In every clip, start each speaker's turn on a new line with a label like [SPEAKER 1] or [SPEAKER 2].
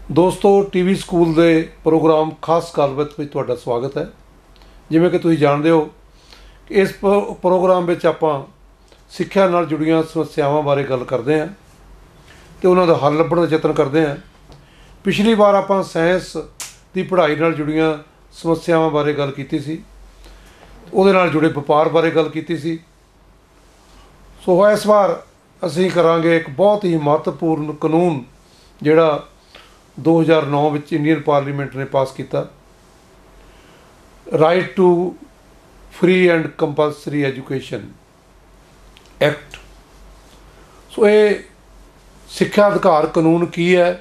[SPEAKER 1] ਦੋਸਤੋ TV school ਦੇ programme ਖਾਸ ਗੱਲਬਾਤ ਵਿੱਚ ਤੁਹਾਡਾ ਸਵਾਗਤ ਹੈ। ਜਿਵੇਂ ਕਿ ਤੁਸੀਂ ਜਾਣਦੇ ਹੋ ਕਿ ਇਸ ਪ੍ਰੋਗਰਾਮ ਵਿੱਚ ਆਪਾਂ ਸਿੱਖਿਆ ਨਾਲ ਜੁੜੀਆਂ ਸਮੱਸਿਆਵਾਂ ਬਾਰੇ ਗੱਲ ਕਰਦੇ ਹਾਂ ਤੇ ਉਹਨਾਂ ਦਾ ਹੱਲ ਲੱਭਣ ਦਾ ਯਤਨ ਕਰਦੇ ਹਾਂ। ਪਿਛਲੀ ਵਾਰ ਆਪਾਂ ਸਾਇੰਸ ਦੀ ਪੜ੍ਹਾਈ ਨਾਲ ਜੁੜੀਆਂ ਸਮੱਸਿਆਵਾਂ ਬਾਰੇ ਗੱਲ ਕੀਤੀ ਸੀ, ਉਹਦੇ ਨਾਲ ਜੁੜੇ ਵਪਾਰ ਬਾਰੇ ਗੱਲ ਕੀਤੀ ਸੀ। ਸੋ ਇਸ ਵਾਰ ਅਸੀਂ ਕਰਾਂਗੇ ਇੱਕ ਬਹੁਤ ਹੀ ਮਹੱਤਵਪੂਰਨ ਕਾਨੂੰਨ ਜਿਹੜਾ 2009 ਵਿੱਚ ਇੰਡੀਅਨ ਪਾਰਲੀਮੈਂਟ ਨੇ ਪਾਸ ਕੀਤਾ, right to free and compulsory education act. So ਇਹ ਸਿੱਖਿਆ ਅਧਿਕਾਰ ਕਾਨੂੰਨ ਕੀ ਹੈ,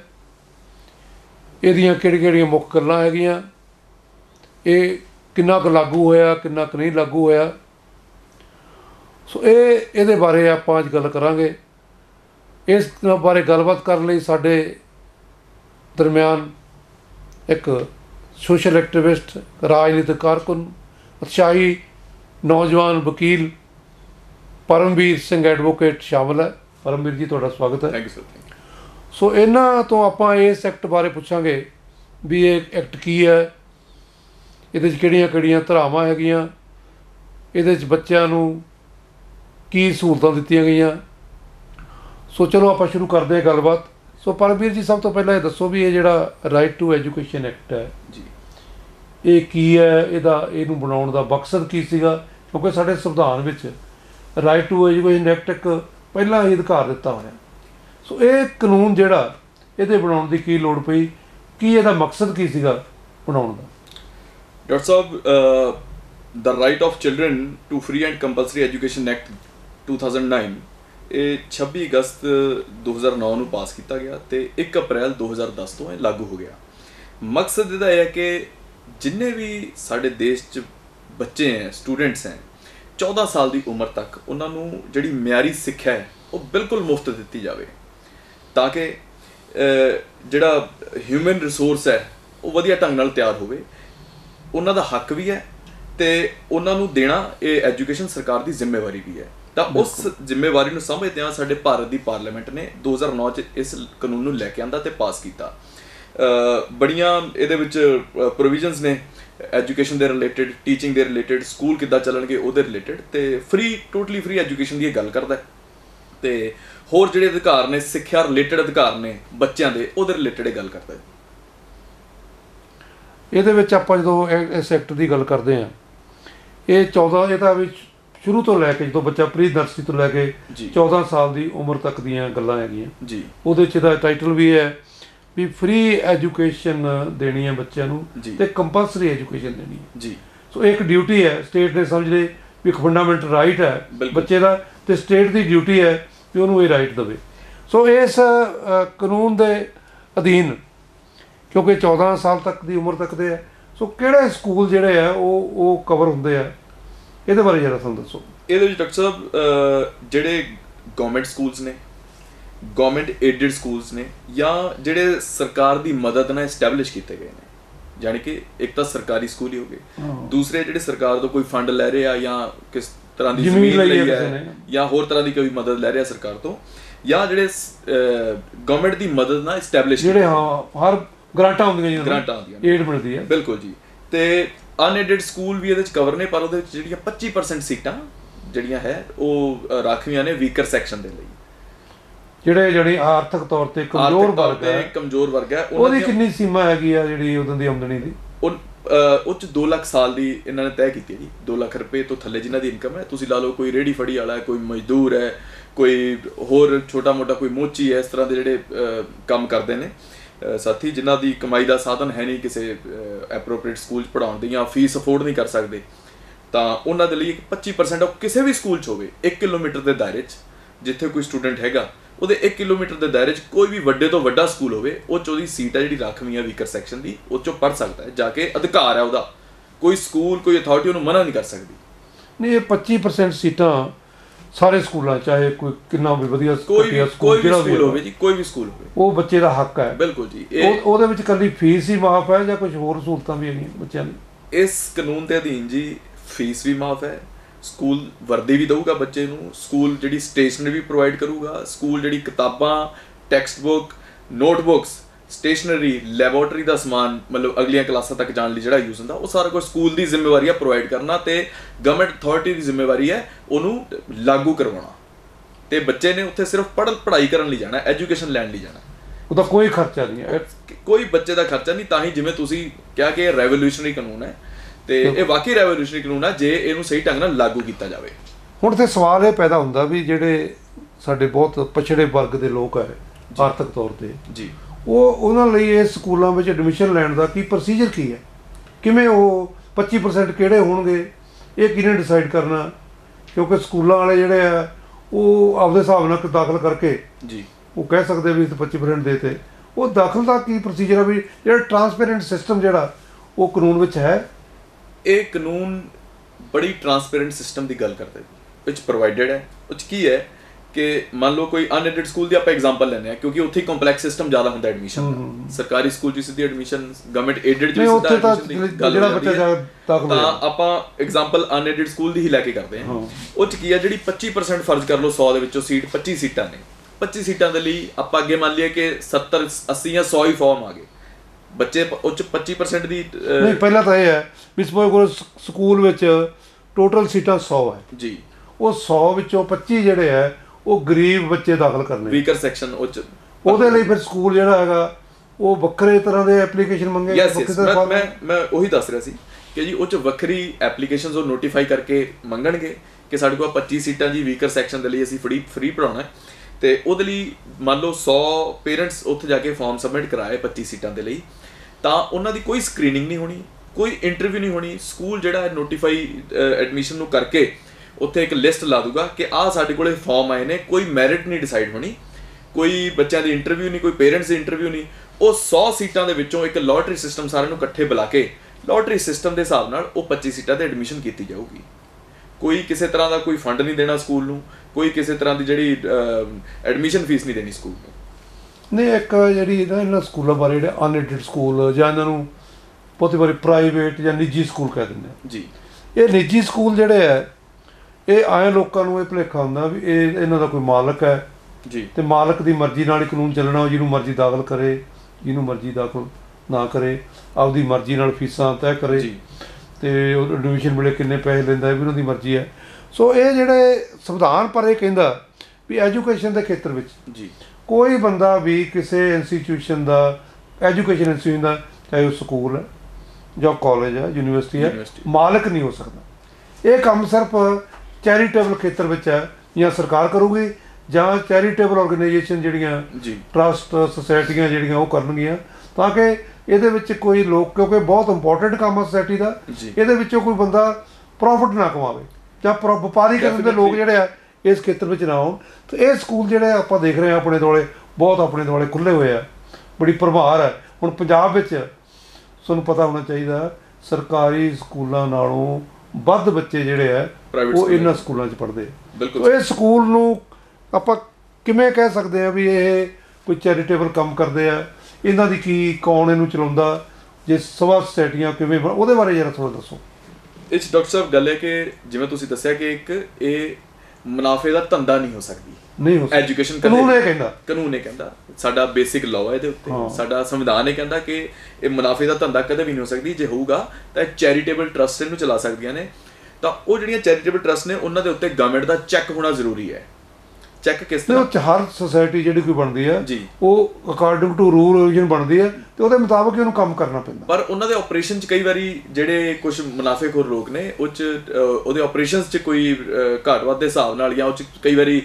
[SPEAKER 1] ਇਹਦੀਆਂ ਕਿਹੜੀਆਂ ਮੁੱਖ ਗੱਲਾਂ ਹੈਗੀਆਂ, ਇਹ ਕਿੰਨਾ ਕੁ ਲਾਗੂ ਹੋਇਆ, ਕਿੰਨਾ ਕੁ ਨਹੀਂ ਲਾਗੂ ਹੋਇਆ। ਸੋ ਇਹਦੇ ਬਾਰੇ ਆਪਾਂ ਅੱਜ ਗੱਲ ਕਰਾਂਗੇ। ਇਸ ਬਾਰੇ ਗੱਲਬਾਤ ਕਰਨ ਲਈ ਸਾਡੇ ਦਰਮਿਆਨ ਇੱਕ ਸੋਸ਼ਲ ਐਕਟਿਵਿਸਟ, ਰਾਜਨੀਤਿਕ ਕਾਰਕੁਨ, ਉਤਸ਼ਾਹੀ ਨੌਜਵਾਨ ਵਕੀਲ ਪਰਮਵੀਰ ਸਿੰਘ ਐਡਵੋਕੇਟ ਸ਼ਾਮਲ ਹੈ। ਪਰਮਵੀਰ ਜੀ, ਤੁਹਾਡਾ ਸਵਾਗਤ ਹੈ।
[SPEAKER 2] Thank you sir.
[SPEAKER 1] ਸੋ ਇਹਨਾਂ ਤੋਂ ਆਪਾਂ ਇਸ ਐਕਟ ਬਾਰੇ ਪੁੱਛਾਂਗੇ ਵੀ ਇਹ ਐਕਟ ਕੀ ਹੈ, ਇਹਦੇ 'ਚ ਕਿਹੜੀਆਂ ਧਾਰਾਵਾਂ ਹੈਗੀਆਂ, ਇਹਦੇ 'ਚ ਬੱਚਿਆਂ ਨੂੰ ਕੀ ਸਹੂਲਤਾਂ ਦਿੱਤੀਆਂ ਗਈਆਂ। ਸੋ ਚਲੋ ਆਪਾਂ ਸ਼ੁਰੂ ਕਰਦੇ ਹਾਂ ਗੱਲਬਾਤ। ਸੋ ਪਰਮਵੀਰ ਜੀ, ਸਭ ਤੋਂ ਪਹਿਲਾਂ ਇਹ ਦੱਸੋ ਵੀ ਇਹ ਜਿਹੜਾ ਰਾਈਟ ਟੂ ਐਜੂਕੇਸ਼ਨ ਐਕਟ ਹੈ
[SPEAKER 2] ਜੀ,
[SPEAKER 1] ਇਹ ਕੀ ਹੈ, ਇਹਨੂੰ ਬਣਾਉਣ ਦਾ ਮਕਸਦ ਕੀ ਸੀਗਾ? ਕਿਉਂਕਿ ਸਾਡੇ ਸੰਵਿਧਾਨ ਵਿੱਚ ਰਾਈਟ ਟੂ ਐਜੂਕੇਸ਼ਨ ਐਕਟ ਇੱਕ ਪਹਿਲਾਂ ਹੀ ਅਧਿਕਾਰ ਦਿੱਤਾ ਹੋਇਆ। ਸੋ ਇਹ ਕਾਨੂੰਨ ਜਿਹੜਾ ਇਹਦੇ ਬਣਾਉਣ ਦੀ ਕੀ ਲੋੜ ਪਈ, ਕੀ ਇਹਦਾ ਮਕਸਦ ਕੀ ਸੀਗਾ ਬਣਾਉਣ ਦਾ?
[SPEAKER 2] Doctor sahib, the right of children to free and compulsory education act 2009 ਇਹ 26 ਅਗਸਤ 2009 ਨੂੰ ਪਾਸ ਕੀਤਾ ਗਿਆ ਅਤੇ 1 ਅਪ੍ਰੈਲ 2010 ਤੋਂ ਇਹ ਲਾਗੂ ਹੋ ਗਿਆ। ਮਕਸਦ ਇਹਦਾ ਇਹ ਹੈ ਕਿ ਜਿੰਨੇ ਵੀ ਸਾਡੇ ਦੇਸ਼ 'ਚ ਬੱਚੇ ਹੈ, ਸਟੂਡੈਂਟਸ ਹੈ, 14 ਸਾਲ ਦੀ ਉਮਰ ਤੱਕ ਉਹਨਾਂ ਨੂੰ ਜਿਹੜੀ ਮਿਆਰੀ ਸਿੱਖਿਆ ਹੈ ਉਹ ਬਿਲਕੁਲ ਮੁਫਤ ਦਿੱਤੀ ਜਾਵੇ, ਤਾਂ ਕਿ ਜਿਹੜਾ ਹਿਊਮਨ ਰਿਸੋਰਸ ਹੈ ਉਹ ਵਧੀਆ ਢੰਗ ਨਾਲ ਤਿਆਰ ਹੋਵੇ। ਉਹਨਾਂ ਦਾ ਹੱਕ ਵੀ ਹੈ ਅਤੇ ਉਹਨਾਂ ਨੂੰ ਦੇਣਾ ਇਹ ਐਜੂਕੇਸ਼ਨ ਸਰਕਾਰ ਦੀ ਜ਼ਿੰਮੇਵਾਰੀ ਵੀ ਹੈ। ਤਾਂ ਉਸ ਜ਼ਿੰਮੇਵਾਰੀ ਨੂੰ ਸਮਝਦਿਆਂ ਸਾਡੇ ਭਾਰਤ ਦੀ ਪਾਰਲੀਮੈਂਟ ਨੇ 2009 'ਚ ਇਸ ਕਾਨੂੰਨ ਨੂੰ ਲੈ ਕੇ ਆਂਦਾ ਅਤੇ ਪਾਸ ਕੀਤਾ। ਬੜੀਆਂ ਇਹਦੇ ਵਿੱਚ ਪ੍ਰੋਵੀਜ਼ਨਸ ਨੇ ਐਜੂਕੇਸ਼ਨ ਦੇ ਰਿਲੇਟਿਡ, ਟੀਚਿੰਗ ਦੇ ਰਿਲੇਟਿਡ, ਸਕੂਲ ਕਿੱਦਾਂ ਚੱਲਣਗੇ ਉਹਦੇ ਰਿਲੇਟਿਡ, ਅਤੇ ਟੋਟਲੀ ਫ੍ਰੀ ਐਜੂਕੇਸ਼ਨ ਦੀ ਇਹ ਗੱਲ ਕਰਦਾ। ਅਤੇ ਹੋਰ ਜਿਹੜੇ ਅਧਿਕਾਰ ਨੇ, ਸਿੱਖਿਆ ਰਿਲੇਟਿਡ ਅਧਿਕਾਰ ਨੇ ਬੱਚਿਆਂ ਦੇ, ਉਹਦੇ ਰਿਲੇਟਿਡ ਇਹ ਗੱਲ ਕਰਦਾ।
[SPEAKER 1] ਇਹਦੇ ਵਿੱਚ ਆਪਾਂ ਜਦੋਂ ਇਸ ਐਕਟ ਦੀ ਗੱਲ ਕਰਦੇ ਹਾਂ, ਇਹ 14 ਇਹਦਾ ਵਿੱਚ ਸ਼ੁਰੂ ਤੋਂ ਲੈ ਕੇ ਜਦੋਂ ਬੱਚਾ ਪ੍ਰੀ ਨਰਸਰੀ ਤੋਂ ਲੈ ਕੇ 14 ਸਾਲ ਦੀ ਉਮਰ ਤੱਕ ਦੀਆਂ ਗੱਲਾਂ ਹੈਗੀਆਂ
[SPEAKER 2] ਜੀ।
[SPEAKER 1] ਉਹਦੇ 'ਚ ਇਹਦਾ ਟਾਈਟਲ ਵੀ ਹੈ ਵੀ ਫ੍ਰੀ ਐਜੂਕੇਸ਼ਨ ਦੇਣੀ ਹੈ ਬੱਚਿਆਂ ਨੂੰ ਅਤੇ ਕੰਪਲਸਰੀ ਐਜੂਕੇਸ਼ਨ ਦੇਣੀ ਹੈ ਜੀ। ਸੋ ਇੱਕ ਡਿਊਟੀ ਹੈ, ਸਟੇਟ ਨੇ ਸਮਝ ਲਏ ਵੀ ਇੱਕ ਫੰਡਾਮੈਂਟਲ ਰਾਈਟ ਹੈ ਬੱਚੇ ਦਾ, ਅਤੇ ਸਟੇਟ ਦੀ ਡਿਊਟੀ ਹੈ ਵੀ ਉਹਨੂੰ ਇਹ ਰਾਈਟ ਦੇਵੇ। ਸੋ ਇਸ ਕਾਨੂੰਨ ਦੇ ਅਧੀਨ, ਕਿਉਂਕਿ 14 ਸਾਲ ਤੱਕ ਦੀ ਉਮਰ ਤੱਕ ਦੇ ਹੈ, ਸੋ ਕਿਹੜੇ ਸਕੂਲ ਜਿਹੜੇ ਆ ਉਹ ਕਵਰ ਹੁੰਦੇ ਆ, ਇਹਦੇ ਬਾਰੇ ਜ਼ਰਾ ਸਾਨੂੰ ਦੱਸੋ। ਇਹਦੇ
[SPEAKER 2] ਵਿੱਚ ਡਾਕਟਰ ਸਾਹਿਬ ਜਿਹੜੇ ਗੌਰਮੈਂਟ ਸਕੂਲਸ ਨੇ, ਗੌਰਮੈਂਟ ਏਡਡ ਸਕੂਲਸ ਨੇ, ਜਾਂ ਜਿਹੜੇ ਸਰਕਾਰ ਦੀ ਮਦਦ ਨਾਲ ਐਸਟੈਬਲਿਸ਼ ਕੀਤੇ ਗਏ ਨੇ, ਯਾਨੀ ਕਿ ਇੱਕ ਤਾਂ ਸਰਕਾਰੀ ਸਕੂਲ ਹੀ ਹੋ ਗਏ, ਦੂਸਰੇ ਜਿਹੜੇ ਸਰਕਾਰ ਤੋਂ ਕੋਈ ਫੰਡ ਲੈ ਰਹੇ ਆ ਜਾਂ ਕਿਸ ਤਰ੍ਹਾਂ ਦੀ ਜ਼ਮੀਨ ਲਈ ਹੈ ਜਾਂ ਹੋਰ ਤਰ੍ਹਾਂ ਦੀ ਕੋਈ ਮਦਦ ਲੈ ਰਿਹਾ ਸਰਕਾਰ ਤੋਂ, ਜਾਂ ਜਿਹੜੇ ਗੌਰਮੈਂਟ ਦੀ ਮਦਦ ਨਾਲ ਐਸਟੈਬਲਿਸ਼ ਜਿਹੜੇ
[SPEAKER 1] ਹਰ ਗ੍ਰਾਂਟਾਂ ਹੁੰਦੀਆਂ,
[SPEAKER 2] ਏਡ ਮਿਲਦੀ ਹੈ। ਬਿਲਕੁਲ ਜੀ। ਅਤੇ ਅਨਏਡਡ ਸਕੂਲ ਵੀ ਇਹਦੇ 'ਚ ਕਵਰ ਨੇ, ਪਰ ਉਹਦੇ ਵਿੱਚ ਜਿਹੜੀਆਂ 25% ਸੀਟਾਂ ਜਿਹੜੀਆਂ ਹੈ ਉਹ ਰਾਖਵੀਆਂ ਨੇ ਵੀਕਰ ਸੈਕਸ਼ਨ ਦੇ ਲਈ, ਜਿਹੜੀ ਆਰਥਿਕ ਤੌਰ 'ਤੇ ਕਮਜ਼ੋਰ ਵਰਗ ਹੈ। ਉਹਦੀ ਕਿੰਨੀ ਸੀਮਾ ਹੈਗੀ ਆ ਜਿਹੜੀ ਉਹਨਾਂ ਦੀ ਆਮਦਨੀ ਦੀ? ਉਹ 'ਚ 2 ਲੱਖ ਸਾਲ ਦੀ ਇਹਨਾਂ ਨੇ ਤੈਅ ਕੀਤੀ ਹੈ ਜੀ। 2 ਲੱਖ ਰੁਪਏ ਤੋਂ ਥੱਲੇ ਜਿਨ੍ਹਾਂ ਦੀ ਇਨਕਮ ਹੈ, ਤੁਸੀਂ ਲਾ ਲਓ ਕੋਈ ਰੇਹੜੀ ਫੜੀ ਵਾਲਾ ਹੈ, ਕੋਈ ਮਜ਼ਦੂਰ ਹੈ, ਕੋਈ ਹੋਰ ਛੋਟਾ ਮੋਟਾ ਕੋਈ ਮੋਚੀ ਹੈ, ਇਸ ਤਰ੍ਹਾਂ ਦੇ ਜਿਹੜੇ ਕੰਮ ਕਰਦੇ ਨੇ ਸਾਥੀ, ਜਿਨ੍ਹਾਂ ਦੀ ਕਮਾਈ ਦਾ ਸਾਧਨ ਹੈ ਨਹੀਂ ਕਿਸੇ ਐਪਰੋਪਰੀਏਟ ਸਕੂਲ 'ਚ ਪੜ੍ਹਾਉਣ ਦੀ, ਜਾਂ ਫੀਸ ਅਫੋਰਡ ਨਹੀਂ ਕਰ ਸਕਦੇ, ਤਾਂ ਉਹਨਾਂ ਦੇ ਲਈ 25% ਉਹ ਕਿਸੇ ਵੀ ਸਕੂਲ 'ਚ ਹੋਵੇ 1 ਕਿਲੋਮੀਟਰ ਦੇ ਦਾਇਰੇ 'ਚ, ਜਿੱਥੇ ਕੋਈ ਸਟੂਡੈਂਟ ਹੈਗਾ ਉਹਦੇ 1 ਕਿਲੋਮੀਟਰ ਦੇ ਦਾਇਰੇ 'ਚ ਕੋਈ ਵੀ ਵੱਡੇ ਤੋਂ ਵੱਡਾ ਸਕੂਲ ਹੋਵੇ, ਉਹ 'ਚ ਉਹਦੀ ਸੀਟ ਹੈ ਜਿਹੜੀ ਰਾਖਵੀਂ ਹੈ ਵੀਕਰ ਸੈਕਸ਼ਨ ਦੀ, ਉਹ 'ਚੋਂ ਪੜ੍ਹ ਸਕਦਾ ਹੈ ਜਾ ਕੇ। ਅਧਿਕਾਰ ਹੈ ਉਹਦਾ, ਕੋਈ ਸਕੂਲ, ਕੋਈ ਅਥਾਰਟੀ ਉਹਨੂੰ ਮਨਾ ਨਹੀਂ ਕਰ ਸਕਦੀ। ਨਹੀਂ, ਇਹ 25% ਸੀਟਾਂ ਸਾਰੇ ਸਕੂਲਾਂ, ਚਾਹੇ ਕੋਈ ਕਿੰਨਾ ਵੀ ਵਧੀਆ ਕੋਈ ਵੀ ਸਕੂਲ ਹੋਵੇ ਜੀ, ਕੋਈ ਵੀ ਸਕੂਲ ਹੋਵੇ,
[SPEAKER 1] ਉਹ ਬੱਚੇ ਦਾ ਹੱਕ ਹੈ।
[SPEAKER 2] ਬਿਲਕੁਲ ਜੀ।
[SPEAKER 1] ਉਹਦੇ ਵਿੱਚ ਇਕੱਲੀ ਫੀਸ ਹੀ ਮਾਫ ਹੈ ਜਾਂ ਕੁਝ ਹੋਰ ਸਹੂਲਤਾਂ ਵੀ ਹੈਗੀਆਂ ਬੱਚਿਆਂ ਲਈ?
[SPEAKER 2] ਇਸ ਕਾਨੂੰਨ ਦੇ ਅਧੀਨ ਜੀ ਫੀਸ ਵੀ ਮਾਫ ਹੈ, ਸਕੂਲ ਵਰਦੀ ਵੀ ਦਊਗਾ ਬੱਚੇ ਨੂੰ, ਸਕੂਲ ਜਿਹੜੀ ਸਟੇਸ਼ਨਰੀ ਵੀ ਪ੍ਰੋਵਾਈਡ ਕਰੂਗਾ, ਸਕੂਲ ਜਿਹੜੀ ਕਿਤਾਬਾਂ, textbook, notebooks stationery laboratory ਦਾ ਸਮਾਨ ਮਤਲਬ ਅਗਲੀਆਂ ਕਲਾਸਾਂ ਤੱਕ ਜਾਣ ਲਈ ਜਿਹੜਾ ਯੂਜ਼ ਹੁੰਦਾ ਉਹ ਸਾਰਾ ਕੁਝ ਸਕੂਲ ਦੀ ਜ਼ਿੰਮੇਵਾਰੀ ਹੈ ਪ੍ਰੋਵਾਈਡ ਕਰਨਾ ਤੇ ਗਵਰਨਮੈਂਟ ਅਥਾਰਟੀ ਦੀ ਜ਼ਿੰਮੇਵਾਰੀ ਹੈ ਉਹਨੂੰ ਲਾਗੂ ਕਰਵਾਉਣਾ ਤੇ ਬੱਚੇ ਨੇ ਉੱਥੇ ਸਿਰਫ ਪੜ੍ਹਾਈ ਕਰਨ ਲਈ ਜਾਣਾ ਐਜੂਕੇਸ਼ਨ ਲੈਣ ਲਈ ਜਾਣਾ
[SPEAKER 1] ਉਹਦਾ ਕੋਈ ਖਰਚਾ ਨਹੀਂ ਹੈ
[SPEAKER 2] ਕੋਈ ਬੱਚੇ ਦਾ ਖਰਚਾ ਨਹੀਂ ਤਾਂ ਹੀ ਜਿਵੇਂ ਤੁਸੀਂ ਕਿਹਾ ਕਿ ਇਹ ਰੈਵੋਲੂਸ਼ਨਰੀ ਕਾਨੂੰਨ ਹੈ ਤੇ ਇਹ ਵਾਕਈ ਰੈਵੋਲੂਸ਼ਨਰੀ ਕਾਨੂੰਨ ਹੈ ਜੇ ਇਹਨੂੰ ਸਹੀ ਢੰਗ ਨਾਲ ਲਾਗੂ ਕੀਤਾ ਜਾਵੇ।
[SPEAKER 1] ਹੁਣ ਤੇ ਸਵਾਲ ਇਹ ਪੈਦਾ ਹੁੰਦਾ ਵੀ ਜਿਹੜੇ ਸਾਡੇ ਬਹੁਤ ਪਛੜੇ ਵਰਗ ਦੇ ਲੋਕ ਹੈ ਆਰਥਿਕ ਤੌਰ ਤੇ
[SPEAKER 2] ਜੀ
[SPEAKER 1] ਉਹਨਾਂ ਲਈ ਇਹ ਸਕੂਲਾਂ ਵਿੱਚ ਐਡਮਿਸ਼ਨ ਲੈਣ ਦਾ ਕੀ ਪ੍ਰੋਸੀਜਰ ਕੀ ਹੈ, ਕਿਵੇਂ ਉਹ 25% ਕਿਹੜੇ ਹੋਣਗੇ, ਇਹ ਕਿਹਨੇ ਡਿਸਾਈਡ ਕਰਨਾ? ਕਿਉਂਕਿ ਸਕੂਲਾਂ ਵਾਲੇ ਜਿਹੜੇ ਆ ਉਹ ਆਪਦੇ ਹਿਸਾਬ ਨਾਲ ਦਾਖਲ ਕਰਕੇ
[SPEAKER 2] ਜੀ ਉਹ
[SPEAKER 1] ਕਹਿ ਸਕਦੇ ਵੀ 25% ਦੇ ਤੇ ਉਹ ਦਾਖਲ ਦਾ ਕੀ ਪ੍ਰੋਸੀਜਰ ਆ ਵੀ ਜਿਹੜਾ ਟਰਾਂਸਪੇਰੈਂਟ ਸਿਸਟਮ ਜਿਹੜਾ ਉਹ ਕਾਨੂੰਨ ਵਿੱਚ ਹੈ?
[SPEAKER 2] ਇਹ ਕਾਨੂੰਨ ਬੜੀ ਟਰਾਂਸਪੇਰੈਂਟ ਸਿਸਟਮ ਦੀ ਗੱਲ ਕਰਦੇ ਵਿੱਚ ਪ੍ਰੋਵਾਈਡਡ ਹੈ। ਉਹ 'ਚ ਕੀ ਹੈ ਕਿ ਮੰਨ ਲਓ ਕੋਈ ਅਨਐਡਡ ਸਕੂਲ ਦੀ ਆਪਾਂ ਐਗਜ਼ਾਮਪਲ ਲੈਂਦੇ ਹਾਂ ਕਿਉਂਕਿ ਉੱਥੇ ਕੰਪਲੈਕਸ ਸਿਸਟਮ ਜ਼ਿਆਦਾ ਹੁੰਦਾ ਐਡਮਿਸ਼ਨ ਦਾ। ਸਰਕਾਰੀ ਸਕੂਲ 'ਚ ਸਿੱਧੀ ਐਡਮਿਸ਼ਨ, ਗਵਰਨਮੈਂਟ ਏਡਡ 'ਚ ਸਿੱਧਾ ਐਡਮਿਸ਼ਨ ਦੀ ਗੱਲ
[SPEAKER 1] ਜਿਹੜਾ ਬੱਚਾ ਦਾਖਲ
[SPEAKER 2] ਤਾਂ ਆਪਾਂ ਐਗਜ਼ਾਮਪਲ ਅਨਐਡਡ ਸਕੂਲ ਦੀ ਹੀ ਲੈ ਕੇ ਕਰਦੇ ਹਾਂ। ਉਹ 'ਚ ਕੀ ਹੈ ਜਿਹੜੀ 25% ਫਰਜ਼ ਕਰ ਲਓ 100 ਦੇ ਵਿੱਚੋਂ 25 ਸੀਟਾਂ ਨੇ, 25 ਸੀਟਾਂ ਦੇ ਲਈ ਆਪਾਂ ਅੱਗੇ ਮੰਨ ਲਈਏ ਕਿ 70 80 ਜਾਂ 100 ਹੀ ਫਾਰਮ ਆ ਗਏ ਬੱਚੇ ਉਹ 'ਚ 25% ਦੀ
[SPEAKER 1] ਨਹੀਂ। ਪਹਿਲਾਂ ਤਾਂ ਇਹ ਹੈ ਵੀ ਸਪੋਜ਼ ਸਕੂਲ ਵਿੱਚ ਟੋਟਲ ਸੀਟਾਂ 100 ਹੈ ਜੀ, ਉਹ 100 ਵਿੱਚੋਂ 25 ਜਿਹੜੇ ਹੈ ਉਹ ਗਰੀਬ ਬੱਚੇ ਦਾਖਲ ਕਰਨੇ,
[SPEAKER 2] ਵੀਕਰ ਸੈਕਸ਼ਨ
[SPEAKER 1] ਉਹਦੇ ਲਈ ਫਿਰ ਸਕੂਲ ਜਿਹੜਾ ਹੈਗਾ ਉਹ ਵੱਖਰੇ ਤਰ੍ਹਾਂ ਦੇ ਐਪਲੀਕੇਸ਼ਨ ਮੰਗੇਗਾ।
[SPEAKER 2] ਮੈਂ ਉਹੀ ਦੱਸ ਰਿਹਾ ਸੀ ਕਿ ਜੀ ਉਹ 'ਚ ਵੱਖਰੀ ਐਪਲੀਕੇਸ਼ਨਸ ਉਹ ਨੋਟੀਫਾਈ ਕਰਕੇ ਮੰਗਣਗੇ ਕਿ ਸਾਡੇ ਕੋਲ 25 ਸੀਟਾਂ ਜੀ ਵੀਕਰ ਸੈਕਸ਼ਨ ਦੇ ਲਈ ਅਸੀਂ ਫ੍ਰੀ ਪੜ੍ਹਾਉਣਾ ਤੇ ਉਹਦੇ ਲਈ ਮੰਨ ਲਓ 100 ਪੇਰੈਂਟਸ ਉੱਥੇ ਜਾ ਕੇ ਫਾਰਮ ਸਬਮਿਟ ਕਰਾਏ 25 ਸੀਟਾਂ ਦੇ ਲਈ, ਤਾਂ ਉਹਨਾਂ ਦੀ ਕੋਈ ਸਕਰੀਨਿੰਗ ਨਹੀਂ ਹੋਣੀ, ਕੋਈ ਇੰਟਰਵਿਊ ਨਹੀਂ ਹੋਣੀ। ਸਕੂਲ ਜਿਹੜਾ ਹੈ ਨੋਟੀਫਾਈ ਐਡਮਿਸ਼ਨ ਨੂੰ ਕਰਕੇ ਉੱਥੇ ਇੱਕ ਲਿਸਟ ਲਾ ਦੂਗਾ ਕਿ ਆਹ ਸਾਡੇ ਕੋਲੇ ਫਾਰਮ ਆਏ ਨੇ, ਕੋਈ ਮੈਰਿਟ ਨਹੀਂ ਡਿਸਾਈਡ ਹੋਣੀ, ਕੋਈ ਬੱਚਿਆਂ ਦੀ ਇੰਟਰਵਿਊ ਨਹੀਂ, ਕੋਈ ਪੇਰੈਂਟਸ ਦੀ ਇੰਟਰਵਿਊ ਨਹੀਂ। ਉਹ 100 ਸੀਟਾਂ ਦੇ ਵਿੱਚੋਂ ਇੱਕ ਲੋਟਰੀ ਸਿਸਟਮ ਸਾਰਿਆਂ ਨੂੰ ਇਕੱਠੇ ਬੁਲਾ ਕੇ ਲੋਟਰੀ ਸਿਸਟਮ ਦੇ ਹਿਸਾਬ ਨਾਲ ਉਹ 25 ਸੀਟਾਂ ਤੇ ਐਡਮਿਸ਼ਨ ਕੀਤੀ ਜਾਊਗੀ। ਕੋਈ ਕਿਸੇ ਤਰ੍ਹਾਂ ਦਾ ਕੋਈ ਫੰਡ ਨਹੀਂ ਦੇਣਾ ਸਕੂਲ ਨੂੰ, ਕੋਈ ਕਿਸੇ ਤਰ੍ਹਾਂ ਦੀ ਜਿਹੜੀ ਐਡਮਿਸ਼ਨ ਫੀਸ ਨਹੀਂ ਦੇਣੀ ਸਕੂਲ ਨੂੰ।
[SPEAKER 1] ਨਹੀਂ, ਇੱਕ ਜਿਹੜੀ ਇਹਨਾਂ ਸਕੂਲਾਂ ਬਾਰੇ ਜਿਹੜੇ ਅਨਐਡਡ ਸਕੂਲ ਜਾਂ ਇਹਨਾਂ ਨੂੰ ਬਹੁਤੀ ਵਾਰੀ ਪ੍ਰਾਈਵੇਟ ਜਾਂ ਨਿੱਜੀ ਸਕੂਲ ਕਹਿ ਦਿੰਦੇ ਆ ਜੀ, ਇਹ ਨਿੱਜੀ ਸਕੂਲ ਜਿਹੜੇ ਹੈ ਇਹ ਆਏ ਲੋਕਾਂ ਨੂੰ ਇਹ ਭੁਲੇਖਾ ਹੁੰਦਾ ਵੀ ਇਹ ਇਹਨਾਂ ਦਾ ਕੋਈ ਮਾਲਕ ਹੈ ਜੀ ਤੇ ਮਾਲਕ ਦੀ ਮਰਜ਼ੀ ਨਾਲ ਹੀ ਕਾਨੂੰਨ ਚੱਲਣਾ, ਉਹ ਜਿਹਨੂੰ ਮਰਜ਼ੀ ਦਾਖਲ ਕਰੇ, ਜਿਹਨੂੰ ਮਰਜ਼ੀ ਦਾਖਲ ਨਾ ਕਰੇ, ਆਪਦੀ ਮਰਜ਼ੀ ਨਾਲ ਫੀਸਾਂ ਤੈਅ ਕਰੇ ਜੀ ਤੇ ਐਡਮਿਸ਼ਨ ਵੇਲੇ ਕਿੰਨੇ ਪੈਸੇ ਲੈਂਦਾ ਵੀ ਉਹਨਾਂ ਦੀ ਮਰਜ਼ੀ ਹੈ। ਸੋ ਇਹ ਜਿਹੜੇ ਸੰਵਿਧਾਨ ਪਰ ਇਹ ਕਹਿੰਦਾ ਵੀ ਐਜੂਕੇਸ਼ਨ ਦੇ ਖੇਤਰ ਵਿੱਚ ਜੀ ਕੋਈ ਬੰਦਾ ਵੀ ਕਿਸੇ ਇੰਸਟੀਟਿਊਸ਼ਨ ਦਾ ਐਜੂਕੇਸ਼ਨ ਇੰਸਟੀਟਿਊਸ਼ਨ ਦਾ ਚਾਹੇ ਉਹ ਸਕੂਲ ਹੈ ਜਾਂ ਕਾਲਜ ਹੈ, ਯੂਨੀਵਰਸਿਟੀ ਹੈ, ਮਾਲਕ ਨਹੀਂ ਹੋ ਸਕਦਾ। ਇਹ ਕੰਮ ਸਿਰਫ ਚੈਰੀਟੇਬਲ ਖੇਤਰ ਵਿੱਚ ਹੈ, ਜਾਂ ਸਰਕਾਰ ਕਰੂਗੀ ਜਾਂ ਚੈਰੀਟੇਬਲ ਆਰਗੇਨਾਈਜੇਸ਼ਨ ਜਿਹੜੀਆਂ ਟਰਸਟ ਸੁਸਾਇਟੀਆਂ ਜਿਹੜੀਆਂ ਉਹ ਕਰਨਗੀਆਂ, ਤਾਂ ਕਿ ਇਹਦੇ ਵਿੱਚ ਕੋਈ ਲੋਕ, ਕਿਉਂਕਿ ਬਹੁਤ ਇੰਪੋਰਟੈਂਟ ਕੰਮ ਹੈ ਸੁਸਾਇਟੀ ਦਾ, ਇਹਦੇ ਵਿੱਚੋਂ ਕੋਈ ਬੰਦਾ ਪ੍ਰੋਫਿਟ ਨਾ ਕਮਾਵੇ ਜਾਂ ਵਪਾਰੀ ਕਿਸਮ ਦੇ ਲੋਕ ਜਿਹੜੇ ਆ ਇਸ ਖੇਤਰ ਵਿੱਚ ਨਾ ਆਉਣ। ਤੇ ਇਹ ਸਕੂਲ ਜਿਹੜੇ ਆਪਾਂ ਦੇਖ ਰਹੇ ਹਾਂ ਆਪਣੇ ਦੁਆਲੇ ਬਹੁਤ ਆਪਣੇ ਦੁਆਲੇ ਖੁੱਲ੍ਹੇ ਹੋਏ ਆ, ਬੜੀ ਭਰਮਾਰ ਹੈ। ਹੁਣ ਪੰਜਾਬ ਵਿੱਚ ਤੁਹਾਨੂੰ ਪਤਾ ਹੋਣਾ ਚਾਹੀਦਾ ਸਰਕਾਰੀ ਸਕੂਲਾਂ ਨਾਲੋਂ ਵੱਧ ਬੱਚੇ ਜਿਹੜੇ ਆ ਉਹ ਇਹਨਾਂ ਸਕੂਲਾਂ 'ਚ ਪੜ੍ਹਦੇ ਆ। ਇਹ ਸਕੂਲ ਨੂੰ ਆਪਾਂ ਕਿਵੇਂ ਕਹਿ ਸਕਦੇ ਆ ਵੀ ਇਹ ਕੋਈ ਚੈਰੀਟੇਬਲ ਕੰਮ ਕਰਦੇ ਆ? ਇਹਨਾਂ ਦੀ ਕੀ, ਕੌਣ ਇਹਨੂੰ ਚਲਾਉਂਦਾ, ਜੇ ਸਭਾ ਸੁਸਾਇਟੀਆਂ ਕਿਵੇਂ, ਉਹਦੇ ਬਾਰੇ ਜਰਾ ਥੋੜ੍ਹਾ ਦੱਸੋ।
[SPEAKER 2] ਇਹ 'ਚ ਡਾਕਟਰ ਸਾਹਿਬ ਗੱਲ ਹੈ ਕਿ ਜਿਵੇਂ ਤੁਸੀਂ ਦੱਸਿਆ ਕਿ ਇੱਕ ਇਹ ਮੁਨਾਫੇ ਦਾ ਧੰਦਾ ਨਹੀਂ ਹੋ ਸਕਦੀ, ਨਹੀਂ ਹੋ ਸਕਦੀ ਐਜੂਕੇਸ਼ਨ। ਕਾਨੂੰਨ ਇਹ ਕਹਿੰਦਾ ਸਾਡਾ ਬੇਸਿਕ ਲਾਅ ਹੈ ਇਹਦੇ ਉੱਤੇ, ਸਾਡਾ ਸੰਵਿਧਾਨ ਇਹ ਕਹਿੰਦਾ ਕਿ ਇਹ ਮੁਨਾਫੇ ਦਾ ਧੰਦਾ ਕਦੇ ਵੀ ਨਹੀਂ ਹੋ ਸਕਦੀ। ਜੇ ਹੋਊਗਾ ਤਾਂ ਚੈਰੀਟੇਬਲ ਟਰਸਟ ਇਹਨੂੰ ਚਲਾ ਸਕਦੀਆਂ ਨੇ। ਤਾਂ ਉਹ ਜਿਹੜੀਆਂ ਚੈਰੀਟੇਬਲ ਟਰਸਟ ਨੇ ਉਹਨਾਂ ਦੇ ਉੱਤੇ ਗਵਰਨਮੈਂਟ ਦਾ ਚੈੱਕ ਹੋਣਾ ਜ਼ਰੂਰੀ ਹੈ। ਚੈੱਕ ਕਿਸ ਤਰ੍ਹਾਂ? ਹਰ ਸੁਸਾਇਟੀ ਜਿਹੜੀ ਕੋਈ ਬਣਦੀ ਹੈ ਜੀ ਉਹ ਅਕਾਰਡਿੰਗ ਟੂ ਰੂਲ ਰੈਗੂਲੇਸ਼ਨ ਬਣਦੀ ਹੈ ਤੇ ਉਹਦੇ ਮੁਤਾਬਕ ਹੀ ਉਹਨੂੰ ਕੰਮ ਕਰਨਾ ਪੈਂਦਾ। ਪਰ ਉਹਨਾਂ ਦੇ ਆਪਰੇਸ਼ਨ 'ਚ ਕਈ ਵਾਰੀ ਜਿਹੜੇ ਕੁਝ ਮੁਨਾਫੇਖੋਰ ਲੋਕ ਨੇ ਉਹ 'ਚ ਉਹਦੇ ਆਪਰੇਸ਼ਨਸ 'ਚ ਕੋਈ ਘਾਟ ਵਾਧ ਦੇ ਹਿਸਾਬ ਨਾਲ ਜਾਂ ਉਹ 'ਚ ਕਈ ਵਾਰੀ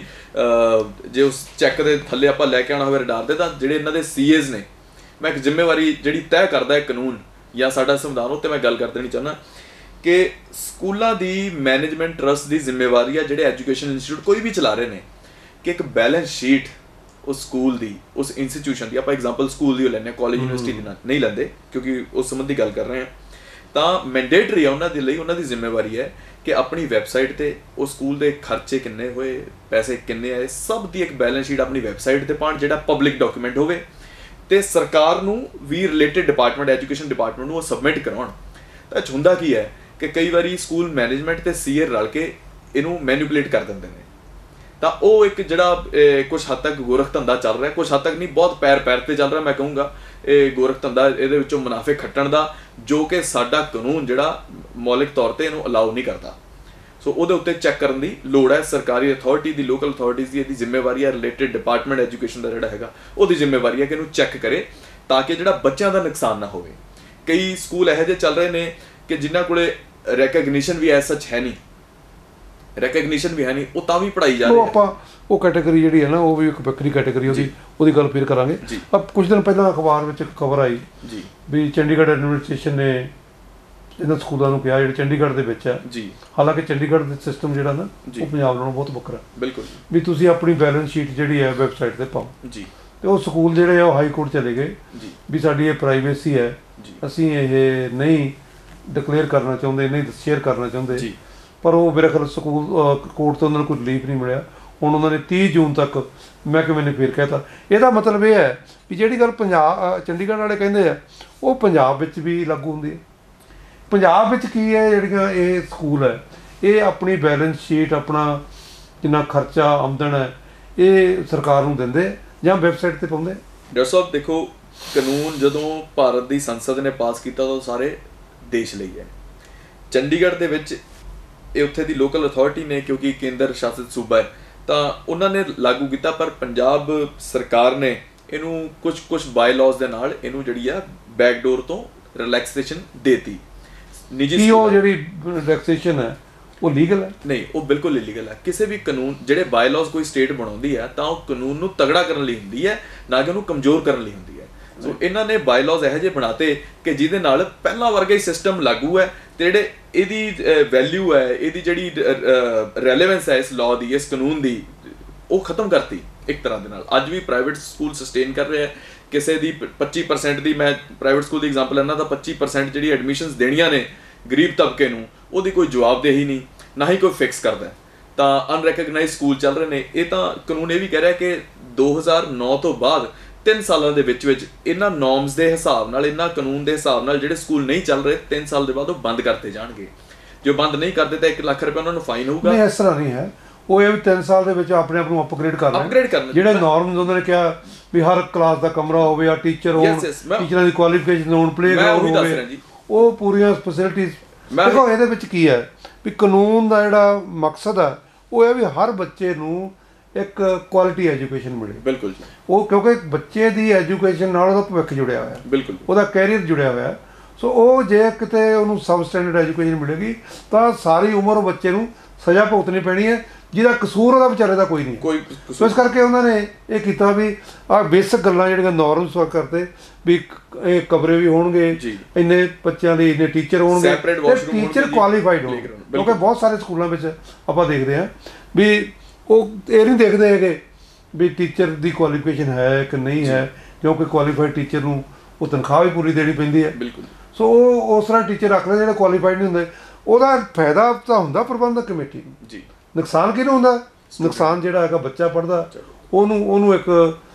[SPEAKER 2] ਜੇ ਉਸ ਚੈੱਕ ਦੇ ਥੱਲੇ ਆਪਾਂ ਲੈ ਕੇ ਆਉਣਾ ਹੋਵੇ ਰਡਾਰ ਦੇ, ਤਾਂ ਜਿਹੜੇ ਇਹਨਾਂ ਦੇ ਸੀਏਜ਼ ਨੇ, ਮੈਂ ਇੱਕ ਜ਼ਿੰਮੇਵਾਰੀ ਜਿਹੜੀ ਤੈਅ ਕਰਦਾ ਹੈ ਕਾਨੂੰਨ ਜਾਂ ਸਾਡਾ ਸੰਵਿਧਾਨ, ਉੱਤੇ ਮੈਂ ਗੱਲ ਕਰ ਦੇਣੀ ਚਾਹੁੰਦਾ ਕਿ ਸਕੂਲਾਂ ਦੀ ਮੈਨੇਜਮੈਂਟ ਟਰਸਟ ਦੀ ਜ਼ਿੰਮੇਵਾਰੀ ਆ ਜਿਹੜੇ ਐਜੂਕੇਸ਼ਨ ਇੰਸਟੀਟਿਊਟ ਕੋਈ ਵੀ ਚਲਾ ਰਹੇ ਨੇ ਕਿ ਇੱਕ ਬੈਲੈਂਸ ਸ਼ੀਟ ਉਸ ਸਕੂਲ ਦੀ, ਉਸ ਇੰਸਟੀਟਿਊਸ਼ਨ ਦੀ, ਆਪਾਂ ਐਗਜ਼ਾਮਪਲ ਸਕੂਲ ਦੀ ਲੈਂਦੇ ਹਾਂ, ਕਾਲਜ ਯੂਨੀਵਰਸਿਟੀ ਦੀ ਨਹੀਂ ਲੈਂਦੇ ਕਿਉਂਕਿ ਉਸ ਸੰਬੰਧੀ ਗੱਲ ਕਰ ਰਹੇ ਹਾਂ, ਤਾਂ ਮੈਂਡੇਟਰੀ ਆ ਉਹਨਾਂ ਦੇ ਲਈ, ਉਹਨਾਂ ਦੀ ਜ਼ਿੰਮੇਵਾਰੀ ਹੈ ਕਿ ਆਪਣੀ ਵੈਬਸਾਈਟ 'ਤੇ ਉਹ ਸਕੂਲ ਦੇ ਖਰਚੇ ਕਿੰਨੇ ਹੋਏ, ਪੈਸੇ ਕਿੰਨੇ ਆਏ, ਸਭ ਦੀ ਇੱਕ ਬੈਲੈਂਸ ਸ਼ੀਟ ਆਪਣੀ ਵੈਬਸਾਈਟ 'ਤੇ ਪਾਉਣ, ਜਿਹੜਾ ਪਬਲਿਕ ਡਾਕੂਮੈਂਟ ਹੋਵੇ, ਤੇ ਸਰਕਾਰ ਨੂੰ ਵੀ ਰਿਲੇਟਡ ਡਿਪਾਰਟਮੈਂਟ, ਐਜੂਕੇਸ਼ਨ ਡਿਪਾਰਟਮੈਂਟ ਨੂੰ ਉਹ ਸਬਮਿਟ ਕਰਾਉਣ। ਤਾਂ ਹੁੰਦਾ ਕੀ ਹੈ ਕਿ ਕਈ ਵਾਰੀ ਸਕੂਲ ਮੈਨੇਜਮੈਂਟ ਤੇ ਸੀਏ ਰਲ ਕੇ ਇਹਨੂੰ ਮੈਨੀਪੂਲੇਟ ਕਰ ਦਿੰਦੇ ਨੇ। ਤਾਂ ਉਹ ਇੱਕ ਜਿਹੜਾ ਕੁਝ ਹੱਦ ਤੱਕ ਗੋਰਖ ਧੰਦਾ ਚੱਲ ਰਿਹਾ, ਕੁਝ ਹੱਦ ਤੱਕ ਨਹੀਂ, ਬਹੁਤ ਪੈਰ ਤੇ ਚੱਲ ਰਿਹਾ ਮੈਂ ਕਹੂੰਗਾ। ਇਹ ਗੋਰਖ ਧੰਦਾ ਇਹਦੇ ਵਿੱਚੋਂ ਮੁਨਾਫੇ ਖੱਟਣ ਦਾ, ਜੋ ਕਿ ਸਾਡਾ ਕਾਨੂੰਨ ਜਿਹੜਾ ਮੌਲਿਕ ਤੌਰ ਤੇ ਇਹਨੂੰ ਅਲਾਉ ਨਹੀਂ ਕਰਦਾ। ਸੋ ਉਹਦੇ ਉੱਤੇ ਚੈੱਕ ਕਰਨ ਦੀ ਲੋੜ ਹੈ। ਸਰਕਾਰੀ ਅਥਾਰਟੀ ਦੀ, ਲੋਕਲ ਅਥਾਰਟੀਜ਼ ਦੀ ਇਹਦੀ ਜ਼ਿੰਮੇਵਾਰੀ ਹੈ। ਰਿਲੇਟਡ ਡਿਪਾਰਟਮੈਂਟ ਐਜੂਕੇਸ਼ਨ ਦਾ ਜਿਹੜਾ ਹੈਗਾ ਉਹਦੀ ਜ਼ਿੰਮੇਵਾਰੀ ਹੈ ਕਿ ਇਹਨੂੰ ਚੈੱਕ ਕਰੇ, ਤਾਂ ਕਿ ਜਿਹੜਾ ਬੱਚਿਆਂ ਦਾ ਨੁਕਸਾਨ ਨਾ ਹੋਵੇ। ਕਈ ਸਕੂਲ ਇਹੋ ਜਿਹੇ ਚੱਲ ਰਹੇ ਨੇ ਕਿ ਜਿਨ੍ਹਾਂ ਕੋਲੇ ਰੈਕਗਨੀਸ਼ਨ ਵੀ ਐਸ ਸੱਚ ਹੈ ਨਹੀਂ, ਉਹ ਤਾਂ ਵੀ ਪੜ੍ਹਾਈ ਜਾ ਰਹੀ ਹੈ।
[SPEAKER 1] ਆਪਾਂ ਉਹ ਕੈਟਾਗਰੀ ਜਿਹੜੀ ਹੈ ਨਾ, ਉਹ ਵੀ ਇੱਕ ਵੱਖਰੀ ਕੈਟਾਗਰੀ, ਉਹਦੀ ਗੱਲ ਫਿਰ ਕਰਾਂਗੇ। ਅਬ ਕੁਝ ਦਿਨ ਪਹਿਲਾਂ ਅਖਬਾਰ ਵਿੱਚ ਇੱਕ ਖਬਰ ਆਈ ਵੀ ਚੰਡੀਗੜ੍ਹ ਐਡਮਿਨਿਸਟ੍ਰੇਸ਼ਨ ਨੇ ਇਹਨਾਂ ਸਕੂਲਾਂ ਨੂੰ ਕਿਹਾ ਜਿਹੜੇ ਚੰਡੀਗੜ੍ਹ ਦੇ ਵਿੱਚ ਹੈ, ਹਾਲਾਂਕਿ ਚੰਡੀਗੜ੍ਹ ਦਾ ਸਿਸਟਮ ਜਿਹੜਾ ਨਾ ਉਹ ਪੰਜਾਬ ਨਾਲੋਂ ਬਹੁਤ ਵੱਖਰਾ, ਬਿਲਕੁਲ, ਵੀ ਤੁਸੀਂ ਆਪਣੀ ਬੈਲੈਂਸ ਸ਼ੀਟ ਜਿਹੜੀ ਹੈ ਵੈਬਸਾਈਟ 'ਤੇ ਪਾਓ। ਤੇ ਉਹ ਸਕੂਲ ਜਿਹੜੇ ਆ ਉਹ ਹਾਈ ਕੋਰਟ ਚਲੇ ਗਏ ਵੀ ਸਾਡੀ ਇਹ ਪ੍ਰਾਈਵੇਸੀ ਹੈ, ਅਸੀਂ ਇਹ ਨਹੀਂ ਡਿਕਲੇਅਰ ਕਰਨਾ ਚਾਹੁੰਦੇ, ਨਹੀਂ ਸ਼ੇਅਰ ਕਰਨਾ ਚਾਹੁੰਦੇ। ਪਰ ਉਹ ਮੇਰੇ ਖਿਆਲ ਸਕੂਲ ਕੋਰਟ ਤੋਂ ਉਹਨਾਂ ਨੂੰ ਕੋਈ ਰਿਲੀਫ ਨਹੀਂ ਮਿਲਿਆ। ਹੁਣ ਉਹਨਾਂ ਨੇ 30 ਜੂਨ ਤੱਕ ਮਹਿਕਮੇ ਨੇ ਫਿਰ ਕਹਿ ਤਾ। ਇਹਦਾ ਮਤਲਬ ਇਹ ਹੈ ਵੀ ਜਿਹੜੀ ਗੱਲ ਚੰਡੀਗੜ੍ਹ ਵਾਲੇ ਕਹਿੰਦੇ ਆ ਉਹ ਪੰਜਾਬ ਵਿੱਚ ਵੀ ਲਾਗੂ ਹੁੰਦੀ ਹੈ। ਪੰਜਾਬ ਵਿੱਚ ਕੀ ਹੈ, ਜਿਹੜੀਆਂ ਇਹ ਸਕੂਲ ਹੈ ਇਹ ਆਪਣੀ ਬੈਲੈਂਸ ਸ਼ੀਟ, ਆਪਣਾ ਜਿੰਨਾ ਖਰਚਾ ਆਮਦਨ ਹੈ ਇਹ ਸਰਕਾਰ ਨੂੰ ਦਿੰਦੇ ਜਾਂ ਵੈਬਸਾਈਟ 'ਤੇ ਪਾਉਂਦੇ।
[SPEAKER 2] ਡਾਕਟਰ ਸਾਹਿਬ ਦੇਖੋ, ਕਾਨੂੰਨ ਜਦੋਂ ਭਾਰਤ ਦੀ ਸੰਸਦ ਨੇ ਪਾਸ ਕੀਤਾ ਤਾਂ ਸਾਰੇ ਦੇਸ਼ ਲਈ ਹੈ। ਚੰਡੀਗੜ੍ਹ ਦੇ ਵਿੱਚ ਇਹ ਉੱਥੇ ਦੀ ਲੋਕਲ ਅਥਾਰਟੀ ਨੇ, ਕਿਉਂਕਿ ਕੇਂਦਰ ਸ਼ਾਸਿਤ ਸੂਬਾ ਹੈ, ਤਾਂ ਉਹਨਾਂ ਨੇ ਲਾਗੂ ਕੀਤਾ। ਪਰ ਪੰਜਾਬ ਸਰਕਾਰ ਨੇ ਇਹਨੂੰ ਕੁਝ ਬਾਇਲਾਜ਼ ਦੇ ਨਾਲ ਇਹਨੂੰ ਜਿਹੜੀ ਆ ਬੈਕਡੋਰ ਤੋਂ ਰਿਲੈਕਸੇਸ਼ਨ ਦੇਤੀ। ਨਿੱਜੀ
[SPEAKER 1] ਉਹ ਜਿਹੜੀ ਰਿਲੈਕਸੇਸ਼ਨ ਹੈ ਉਹ ਲੀਗਲ ਹੈ?
[SPEAKER 2] ਨਹੀਂ, ਉਹ ਬਿਲਕੁਲ ਇਲੀਗਲ ਹੈ। ਕਿਸੇ ਵੀ ਕਾਨੂੰਨ ਜਿਹੜੇ ਬਾਇਲਾਜ਼ ਕੋਈ ਸਟੇਟ ਬਣਾਉਂਦੀ ਹੈ ਤਾਂ ਉਹ ਕਾਨੂੰਨ ਨੂੰ ਤਗੜਾ ਕਰਨ ਲਈ ਹੁੰਦੀ ਹੈ, ਨਾ ਕਿ ਉਹਨੂੰ ਕਮਜ਼ੋਰ ਕਰਨ ਲਈ ਹੁੰਦੀ ਹੈ। ਸੋ ਇਹਨਾਂ ਨੇ ਬਾਇਲਾਜ਼ ਇਹੋ ਜਿਹੇ ਬਣਾਤੇ ਕਿ ਜਿਹਦੇ ਨਾਲ ਪਹਿਲਾਂ ਵਰਗਾ ਹੀ ਸਿਸਟਮ ਲਾਗੂ ਹੈ, ਤੇ ਜਿਹੜੇ ਇਹਦੀ ਵੈਲਿਊ ਹੈ, ਇਹਦੀ ਜਿਹੜੀ ਰੈਲੇਵੈਂਸ ਹੈ ਇਸ ਲਾਅ ਦੀ, ਇਸ ਕਾਨੂੰਨ ਦੀ, ਉਹ ਖਤਮ ਕਰਤੀ ਇੱਕ ਤਰ੍ਹਾਂ ਦੇ ਨਾਲ। ਅੱਜ ਵੀ ਪ੍ਰਾਈਵੇਟ ਸਕੂਲ ਸਸਟੇਨ ਕਰ ਰਹੇ ਆ। ਕਿਸੇ ਦੀ 25% ਦੀ, ਮੈਂ ਪ੍ਰਾਈਵੇਟ ਸਕੂਲ ਦੀ ਐਗਜ਼ਾਮਪਲ ਲੈਣਾ ਤਾਂ 25% ਜਿਹੜੀ ਐਡਮਿਸ਼ਨਸ ਦੇਣੀਆਂ ਨੇ ਗਰੀਬ ਤਬਕੇ ਨੂੰ, ਉਹਦੀ ਕੋਈ ਜਵਾਬਦੇਹੀ ਨਹੀਂ, ਨਾ ਹੀ ਕੋਈ ਫਿਕਸ ਕਰਦਾ। ਤਾਂ ਅਨਰੈਕਗਨਾਈਜ਼ਡ ਸਕੂਲ ਚੱਲ ਰਹੇ ਨੇ। ਇਹ ਤਾਂ ਕਾਨੂੰਨ ਇਹ ਵੀ ਕਹਿ ਰਿਹਾ ਕਿ 2009 ਤੋਂ ਬਾਅਦ 3 ਸਾਲਾਂ ਦੇ ਵਿੱਚ ਇਹਨਾਂ ਨੋਰਮਸ ਦੇ ਹਿਸਾਬ ਨਾਲ, ਇਹਨਾਂ ਕਾਨੂੰਨ ਦੇ ਹਿਸਾਬ ਨਾਲ ਜਿਹੜੇ ਸਕੂਲ ਨਹੀਂ ਚੱਲ ਰਹੇ 3 ਸਾਲ ਦੇ ਬਾਅਦ ਉਹ ਬੰਦ ਕਰਤੇ ਜਾਣਗੇ। ਜੇ ਬੰਦ ਨਹੀਂ ਕਰਦੇ ਤਾਂ 1 ਲੱਖ ਰੁਪਏ ਉਹਨਾਂ ਨੂੰ ਫਾਈਨ ਹੋਊਗਾ।
[SPEAKER 1] ਨਹੀਂ, ਇਸ ਤਰ੍ਹਾਂ ਨਹੀਂ ਹੈ। ਉਹ ਇਹ ਵੀ 3 ਸਾਲ ਦੇ ਵਿੱਚ ਆਪਣੇ ਆਪ ਨੂੰ ਅਪਗ੍ਰੇਡ ਕਰਨਾ, ਜਿਹੜੇ ਨਾਰਮਸ ਉਹਨਾਂ ਨੇ ਕਿਹਾ ਵੀ ਹਰ ਕਲਾਸ ਦਾ ਕਮਰਾ ਹੋਵੇ, ਜਾਂ ਟੀਚਰ ਹੋਣ, ਟੀਚਰਾਂ ਦੀ ਕੁਆਲੀਫਿਕੇਸ਼ਨ ਹੋਣ, ਪਲੇਗਰਾਊਂਡ ਹੋਵੇ, ਉਹ ਪੂਰੀਆਂ ਫੈਸਿਲਿਟੀਜ਼। ਦੇਖੋ ਇਹਦੇ ਵਿੱਚ ਕੀ ਹੈ ਵੀ ਕਾਨੂੰਨ ਦਾ ਜਿਹੜਾ ਮਕਸਦ ਹੈ ਉਹ ਇਹ ਵੀ ਹਰ ਬੱਚੇ ਨੂੰ ਇੱਕ ਕੁਆਲਿਟੀ ਐਜੂਕੇਸ਼ਨ ਮਿਲੇ।
[SPEAKER 2] ਬਿਲਕੁਲ ਜੀ।
[SPEAKER 1] ਉਹ ਕਿਉਂਕਿ ਬੱਚੇ ਦੀ ਐਜੂਕੇਸ਼ਨ ਨਾਲ ਉਹਦਾ ਭਵਿੱਖ ਜੁੜਿਆ ਹੋਇਆ, ਬਿਲਕੁਲ ਉਹਦਾ ਕੈਰੀਅਰ ਜੁੜਿਆ ਹੋਇਆ। ਸੋ ਉਹ ਜੇ ਕਿਤੇ ਉਹਨੂੰ ਸਬ ਸਟੈਂਡਰਡ ਐਜੂਕੇਸ਼ਨ ਮਿਲੇਗੀ ਤਾਂ ਸਾਰੀ ਉਮਰ ਉਹ ਬੱਚੇ ਨੂੰ ਸਜ਼ਾ ਭੁਗਤਣੀ ਪੈਣੀ ਹੈ, ਜਿਹਦਾ ਕਸੂਰ ਉਹਦਾ ਵਿਚਾਰੇ ਦਾ ਕੋਈ ਨਹੀਂ। ਸੋ ਇਸ ਕਰਕੇ ਉਹਨਾਂ ਨੇ ਇਹ ਕੀਤਾ ਵੀ ਆਹ ਬੇਸਿਕ ਗੱਲਾਂ ਜਿਹੜੀਆਂ ਨਾਰਮਸ ਵਰਕ ਕਰਦੇ ਵੀ ਇਹ ਕਮਰੇ ਵੀ ਹੋਣਗੇ, ਇੰਨੇ ਬੱਚਿਆਂ ਦੇ ਇੰਨੇ ਟੀਚਰ ਹੋਣਗੇ, ਟੀਚਰ ਕੁਆਲੀਫਾਈਡ ਹੋਣਗੇ। ਕਿਉਂਕਿ ਬਹੁਤ ਸਾਰੇ ਸਕੂਲਾਂ ਵਿੱਚ ਆਪਾਂ ਦੇਖਦੇ ਹਾਂ ਵੀ ਉਹ ਇਹ ਨਹੀਂ ਦੇਖਦੇ ਹੈਗੇ ਵੀ ਟੀਚਰ ਦੀ ਕੁਆਲੀਫਿਕੇਸ਼ਨ ਹੈ ਕਿ ਨਹੀਂ ਹੈ, ਕਿਉਂਕਿ ਕੁਆਲੀਫਾਈਡ ਟੀਚਰ ਨੂੰ ਉਹ ਤਨਖਾਹ ਵੀ ਪੂਰੀ ਦੇਣੀ ਪੈਂਦੀ ਹੈ। ਸੋ ਉਹ ਉਸ ਤਰ੍ਹਾਂ ਟੀਚਰ ਰੱਖ ਲੈ ਜਿਹੜੇ ਕੁਆਲੀਫਾਈਡ ਨਹੀਂ ਹੁੰਦੇ। ਉਹਦਾ ਫਾਇਦਾ ਤਾਂ ਹੁੰਦਾ ਪ੍ਰਬੰਧਕ ਕਮੇਟੀ ਨੂੰ, ਜੀ ਨੁਕਸਾਨ ਕਿਹਨੂੰ ਹੁੰਦਾ? ਨੁਕਸਾਨ ਜਿਹੜਾ ਹੈਗਾ ਬੱਚਾ ਪੜ੍ਹਦਾ ਉਹਨੂੰ ਇੱਕ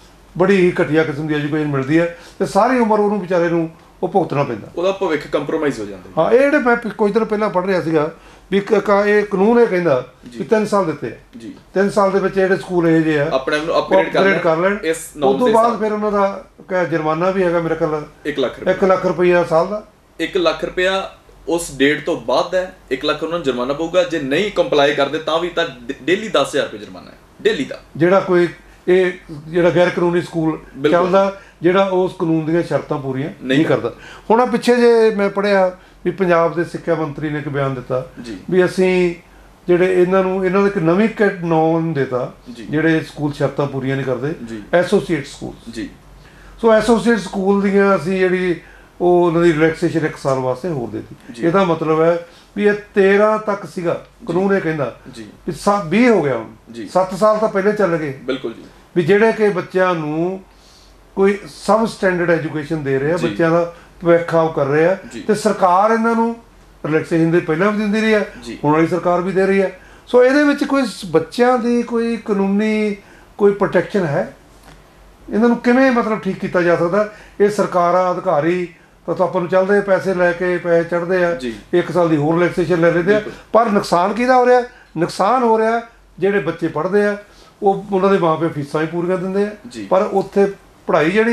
[SPEAKER 1] ਬੜੀ ਘਟੀਆ ਕਿਸਮ ਦੀ ਐਜੂਕੇਸ਼ਨ ਮਿਲਦੀ ਹੈ ਤੇ ਸਾਰੀ ਉਮਰ ਉਹਨੂੰ ਵਿਚਾਰੇ ਨੂੰ ਉਹ ਭੁਗਤਣਾ ਪੈਂਦਾ, ਉਹਦਾ ਭਵਿੱਖ ਕੰਪਰੋਮਾਈਜ਼ ਹੋ ਜਾਂਦਾ। ਹਾਂ, ਇਹ ਜਿਹੜੇ ਮੈਂ ਕੁਝ ਦਿਨ ਪਹਿਲਾਂ ਪੜ੍ਹ ਰਿਹਾ ਸੀਗਾ ਵੀ ਇਹ ਕਾਨੂੰਨ ਇਹ ਕਹਿੰਦਾ ਵੀ 3 ਸਾਲ ਦਿੱਤੇ ਆ ਜੀ, 3 ਸਾਲ ਦੇ ਵਿੱਚ ਜਿਹੜੇ ਸਕੂਲ ਇਹ ਜਿਹੇ ਆ ਆਪਣੇ ਆਪ ਨੂੰ ਅਪਗ੍ਰੇਡ ਕਰ ਲੈਣ। ਉਸ ਤੋਂ ਬਾਅਦ ਫਿਰ ਉਹਨਾਂ ਦਾ ਜੁਰਮਾਨਾ ਵੀ ਹੈਗਾ ਮੇਰੇ ਖਿਆਲ 1 ਲੱਖ ਰੁਪਈਆ ਸਾਲ ਦਾ। 1 ਲੱਖ ਰੁਪਇਆ ਉਸ ਡੇਟ ਤੋਂ ਬਾਅਦ ਹੈ, 1 ਲੱਖ ਉਹਨਾਂ ਨੂੰ ਜੁਰਮਾਨਾ ਪਊਗਾ। ਜੇ ਨਹੀਂ ਕੰਪਲਾਈ ਕਰਦੇ ਤਾਂ ਵੀ ਤਾਂ ਡੇਲੀ 10,000 ਰੁਪਏ ਜੁਰਮਾਨਾ ਹੈ, ਡੇਲੀ ਦਾ। ਜਿਹੜਾ ਕੋਈ ਇਹ ਜਿਹੜਾ ਗੈਰ ਕਾਨੂੰਨੀ ਸਕੂਲ ਚੱਲਦਾ, ਜਿਹੜਾ ਉਸ ਕਾਨੂੰਨ ਦੀਆਂ ਸ਼ਰਤਾਂ ਪੂਰੀਆਂ ਨਹੀਂ ਕਰਦਾ। ਹੁਣ ਪਿੱਛੇ ਜੇ ਮੈਂ ਪੜ੍ਹਿਆ ਵੀ ਪੰਜਾਬ ਦੇ ਸਿੱਖਿਆ ਮੰਤਰੀ ਨੇ ਇੱਕ ਬਿਆਨ ਦਿੱਤਾ ਵੀ ਅਸੀਂ ਜਿਹੜੇ ਇਹਨਾਂ ਦਾ ਇੱਕ ਨਵੀਂ ਨੋਮ ਦਿੱਤਾ ਜਿਹੜੇ ਸਕੂਲ ਸ਼ਰਤਾਂ ਪੂਰੀਆਂ ਨਹੀਂ ਕਰਦੇ, ਐਸੋਸੀਏਟ ਸਕੂਲ ਜੀ। ਸੋ ਐਸੋਸੀਏਟ ਸਕੂਲ ਦੀਆਂ ਅਸੀਂ ਜਿਹੜੀ ਉਹ ਉਹਨਾਂ ਦੀ ਰਿਲੈਕਸੇਸ਼ਨ 1 ਸਾਲ ਵਾਸਤੇ ਹੋਰ ਦਿੱਤੀ। ਇਹਦਾ ਮਤਲਬ ਹੈ ਵੀ ਇਹ 13 ਤੱਕ ਸੀਗਾ ਕਾਨੂੰਨ, ਇਹ ਕਹਿੰਦਾ ਵੀ 20 ਹੋ ਗਿਆ ਹੁਣ, 7 ਸਾਲ ਤਾਂ ਪਹਿਲੇ ਚੱਲ ਗਏ। ਬਿਲਕੁਲ ਜੀ। ਵੀ ਜਿਹੜੇ ਕਿ ਬੱਚਿਆਂ ਨੂੰ ਕੋਈ ਸਬ ਸਟੈਂਡਰਡ ਐਜੂਕੇਸ਼ਨ ਦੇ ਰਹੇ ਆ, ਬੱਚਿਆਂ ਦਾ ਭਵਿੱਖ ਆਪ ਕਰ ਰਹੇ ਆ, ਤੇ ਸਰਕਾਰ ਇਹਨਾਂ ਨੂੰ ਰਿਲੈਕਸੇਸ਼ਨ ਦੇ ਪਹਿਲਾਂ ਵੀ ਦਿੰਦੀ ਰਹੀ ਹੈ, ਹੁਣ ਵਾਲੀ ਸਰਕਾਰ ਵੀ ਦੇ ਰਹੀ ਹੈ। ਸੋ ਇਹਦੇ ਵਿੱਚ ਕੋਈ ਬੱਚਿਆਂ ਦੀ ਕੋਈ ਕਾਨੂੰਨੀ ਕੋਈ ਪ੍ਰੋਟੈਕਸ਼ਨ ਹੈ? ਇਹਨਾਂ ਨੂੰ ਕਿਵੇਂ ਮਤਲਬ ਠੀਕ ਕੀਤਾ ਜਾ ਸਕਦਾ? ਇਹ ਸਰਕਾਰਾਂ ਅਧਿਕਾਰੀ ਤਾਂ ਆਪਾਂ ਨੂੰ ਚੱਲਦੇ ਪੈਸੇ ਲੈ ਕੇ ਪੈਸੇ ਚੜ੍ਹਦੇ ਆ, 1 ਸਾਲ ਦੀ ਹੋਰ ਰਿਲੈਕਸੇਸ਼ਨ ਲੈ ਲੈਂਦੇ ਆ, ਪਰ ਨੁਕਸਾਨ ਕਿਹਦਾ ਹੋ ਰਿਹਾ? ਨੁਕਸਾਨ ਹੋ ਰਿਹਾ ਜਿਹੜੇ ਬੱਚੇ ਪੜ੍ਹਦੇ ਆ, ਉਹ ਉਹਨਾਂ ਦੇ ਮਾਂ ਪਿਓ ਫੀਸਾਂ ਹੀ ਪੂਰੀਆਂ ਦਿੰਦੇ ਆ, ਪਰ ਉੱਥੇ ਪੜ੍ਹਾਈ ਜਿਹੜੀ ਆ